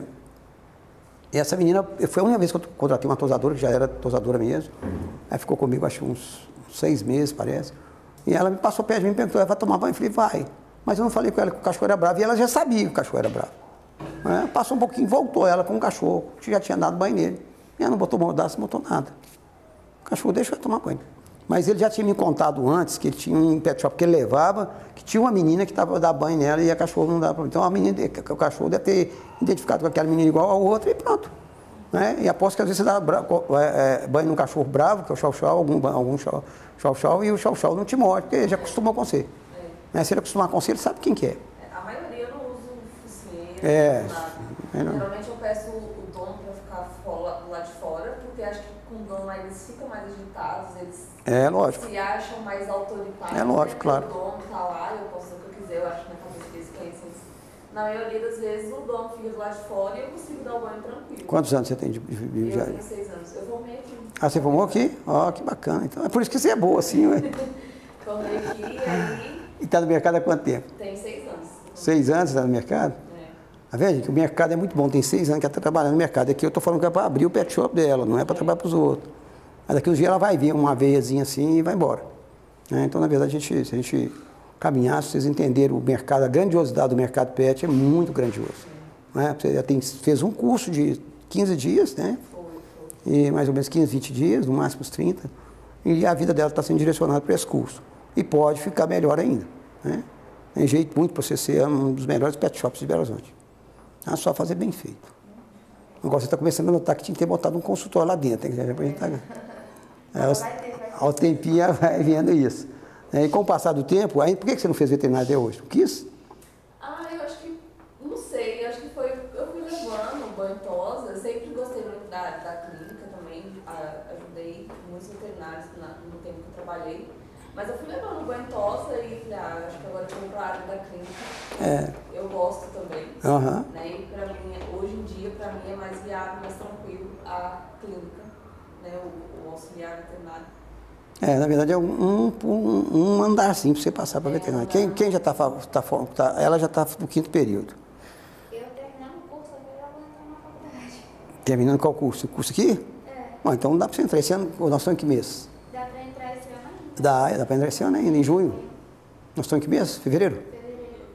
A: essa menina, foi a única vez que eu contratei uma tosadora, que já era tosadora mesmo. Aí ficou comigo, acho, uns seis meses, parece. E ela me passou perto de mim e perguntou, vai tomar banho? Eu falei, vai. Mas eu não falei com ela que o cachorro era bravo, e ela já sabia que o cachorro era bravo. É, passou um pouquinho, voltou ela com o cachorro, que já tinha dado banho nele. E ela não botou mordaça, não botou nada. O cachorro deixou eu tomar banho. Mas ele já tinha me contado antes que ele tinha um pet shop que ele levava, que tinha uma menina que estava a dar banho nela e a cachorro não dava para. Então a menina, o cachorro deve ter identificado com aquela menina igual a outra e pronto. Né? E aposto que às vezes você dá é, é, banho num cachorro bravo, que é o chau-chau, algum, algum chau-chau, e o chau-chau não te morde, porque ele já acostumou com você. É. Né? Se ele acostumar com você, ele sabe quem que é.
B: A maioria eu não uso focinheiro,
A: é,
B: não nada. Geralmente eu peço o dono para ficar fora, lá de fora, porque acho que com o dono eles ficam mais agitados, eles
A: é, lógico.
B: se acham mais autoritários.
A: É lógico, claro.
B: O dono está lá, eu posso fazer o que eu quiser, eu acho que na cabeça deles conhecem na maioria das vezes o dono fica do lado de fora e eu consigo dar o banho tranquilo.
A: Quantos anos você tem de de-
B: Eu
A: já?
B: tenho seis anos. Eu formei aqui.
A: Ah, você formou aqui? Ó, que bacana. Então, é por isso que você é boa assim, ué.
B: Formei aqui e aí
A: E está no mercado há quanto tempo?
B: tem seis anos.
A: Seis anos você está no mercado?
B: É.
A: Tá vendo, gente? O mercado é muito bom, tem seis anos que ela está trabalhando no mercado. Aqui eu estou falando que é para abrir o pet shop dela, não é para trabalhar para os outros. Mas daqui uns dias ela vai vir uma veiazinha assim e vai embora. Né? Então, na verdade, a gente, se a gente caminhar, se vocês entenderem o mercado, a grandiosidade do mercado pet é muito grandioso. Né? Você já tem, fez um curso de quinze dias, né?
B: Foi, foi.
A: E mais ou menos quinze, vinte dias, no máximo uns trinta. E a vida dela está sendo direcionada para esse curso. E pode ficar melhor ainda. Né? Tem jeito muito para você ser um dos melhores pet shops de Belo Horizonte. É só fazer bem feito. Agora você está começando a notar que tinha que ter botado um consultório lá dentro. Né? A gente tá... Aos, ao tempinho ela vai vendo isso. E com o passar do tempo, aí, por que você não fez veterinário até hoje? Não quis?
B: Ah, eu acho que, não sei, eu acho que foi, eu fui levando o banho tosa, eu sempre gostei muito da, da clínica também, a, ajudei muitos veterinários na, no tempo que eu trabalhei, mas eu fui levando o banho tosa e falei, ah, acho que agora eu vou para a área da clínica,
A: É.
B: eu gosto também,
A: Uhum.
B: né, e para mim, hoje em dia, para mim é mais viável, mais tranquilo a clínica, né, o, o auxiliar veterinário.
A: É, na verdade é um, um, um andar assim para você passar para
B: É,
A: veterinário.
B: um
A: Quem,
B: andar.
A: quem já está, tá, tá, ela já está no quinto período.
E: Eu terminando o curso, eu já vou entrar na faculdade.
A: Terminando qual curso? O curso aqui?
E: É,
A: Bom, então não dá para você entrar esse ano. Nós estamos em que mês?
E: dá pra entrar esse ano ainda.
A: Dá, dá para entrar esse ano ainda, em junho. Nós estamos em que mês? Fevereiro?
E: Fevereiro.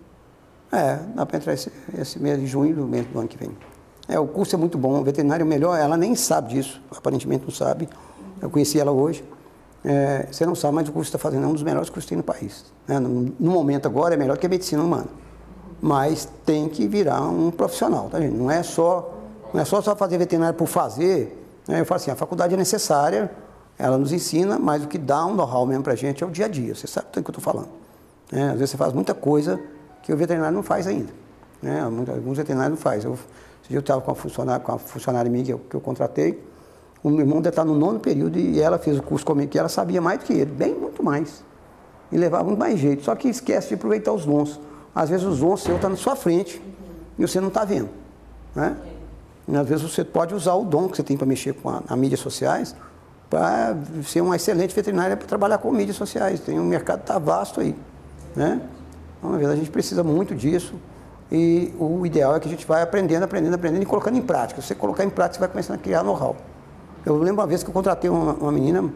A: É, dá para entrar esse, esse mês de junho do mês do ano que vem. É, o curso é muito bom, o veterinário é o melhor, ela nem sabe disso, aparentemente não sabe. Eu conheci ela hoje. É, você não sabe, mas o curso que está fazendo é um dos melhores cursos que tem no país. Né? No, no momento agora é melhor que a medicina humana. Mas tem que virar um profissional, tá, gente? Não é só, não é só, só fazer veterinário por fazer. Né? Eu falo assim, a faculdade é necessária, ela nos ensina, mas o que dá um know-how mesmo para a gente é o dia a dia. Você sabe do que eu estou falando. É, às vezes você faz muita coisa que o veterinário não faz ainda. Né? Alguns veterinários não fazem. Eu, eu estava com a funcionária, com a funcionária minha que eu, que eu contratei. O meu irmão deve estar no nono período e ela fez o curso comigo, que ela sabia mais do que ele, bem muito mais. E levava muito mais jeito, só que esquece de aproveitar os dons. Às vezes os dons seus estão na sua frente e você não está vendo. Né? E às vezes você pode usar o dom que você tem para mexer com a, as mídias sociais para ser uma excelente veterinária para trabalhar com mídias sociais. Tem, o mercado está vasto aí. Né? Então, na verdade, a gente precisa muito disso. E o ideal é que a gente vai aprendendo, aprendendo, aprendendo e colocando em prática. Se você colocar em prática, você vai começando a criar know-how. Eu lembro uma vez que eu contratei uma, uma menina,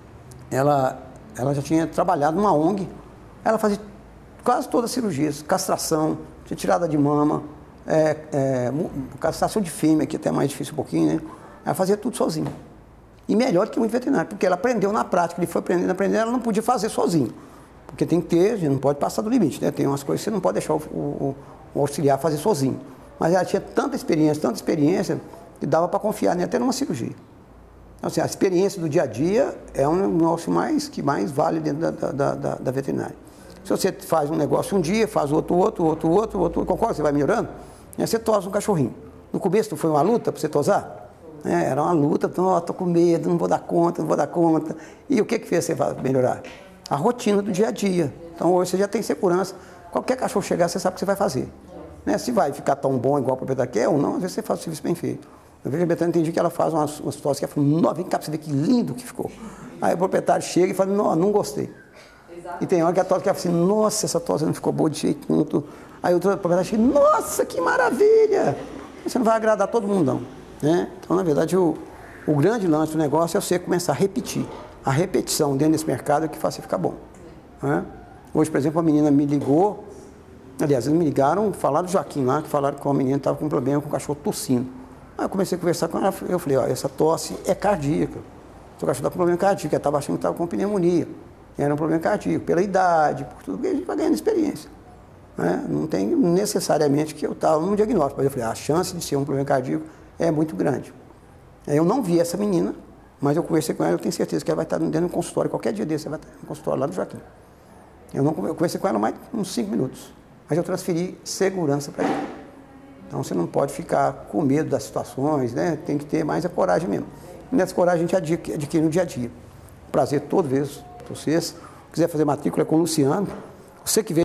A: ela, ela já tinha trabalhado numa O N G, ela fazia quase todas as cirurgias, castração, retirada de mama, é, é, castração de fêmea, que até é mais difícil um pouquinho, né? Ela fazia tudo sozinha. E melhor do que muito veterinário, porque ela aprendeu na prática, ele foi aprendendo, aprendendo, ela não podia fazer sozinho. Porque tem que ter, a gente não pode passar do limite, né? Tem umas coisas que você não pode deixar o, o, o auxiliar fazer sozinho. Mas ela tinha tanta experiência, tanta experiência, que dava para confiar né, até numa cirurgia. Então, assim, a experiência do dia a dia é um negócio mais, que mais vale dentro da, da, da, da veterinária. Se você faz um negócio um dia, faz outro, outro, outro, outro, outro, concorda? Você vai melhorando, e aí você tosa um cachorrinho. No começo não foi uma luta para você tosar? É, era uma luta, então, ó, tô com medo, não vou dar conta, não vou dar conta. E o que que fez você melhorar? A rotina do dia a dia. Então, hoje você já tem segurança. Qualquer cachorro chegar, você sabe o que você vai fazer. Né? Se vai ficar tão bom igual o proprietário quer ou não, às vezes você faz o serviço bem feito. Eu vejo a Betânia, tem dia que ela faz umas, umas tosses que ela fala, vem cá pra você ver que lindo que ficou. Aí o proprietário chega e fala, não, não gostei. Exato. E tem hora que a tosse que ela fala assim, nossa, essa tosse não ficou boa de jeito nenhum. Aí o proprietário chega, nossa, que maravilha! Você não vai agradar todo mundo, não. Né? Então, na verdade, o, o grande lance do negócio é você começar a repetir. A repetição dentro desse mercado é que faz você ficar bom. Né? Hoje, por exemplo, uma menina me ligou, aliás, eles me ligaram, falaram do Joaquim lá, que falaram que uma menina estava com um problema com o cachorro tossindo. Aí eu comecei a conversar com ela, eu falei, ó, essa tosse é cardíaca. Seu cachorro está com problema cardíaco, ela estava achando que estava com pneumonia. Era um problema cardíaco, pela idade, por tudo, porque a gente vai ganhando experiência. Né? Não tem necessariamente que eu estava no diagnóstico, mas eu falei, a chance de ser um problema cardíaco é muito grande. Eu não vi essa menina, mas eu conversei com ela, eu tenho certeza que ela vai estar dentro de um consultório, qualquer dia desse, ela vai estar no consultório lá do Joaquim. Eu, não, eu conversei com ela mais uns cinco minutos, mas eu transferi segurança para ela. Então você não pode ficar com medo das situações, né? Tem que ter mais a coragem mesmo. E nessa coragem a gente adquire, adquire no dia a dia. Prazer todo vez para vocês. Se quiser fazer matrícula é com o Luciano. Você que vê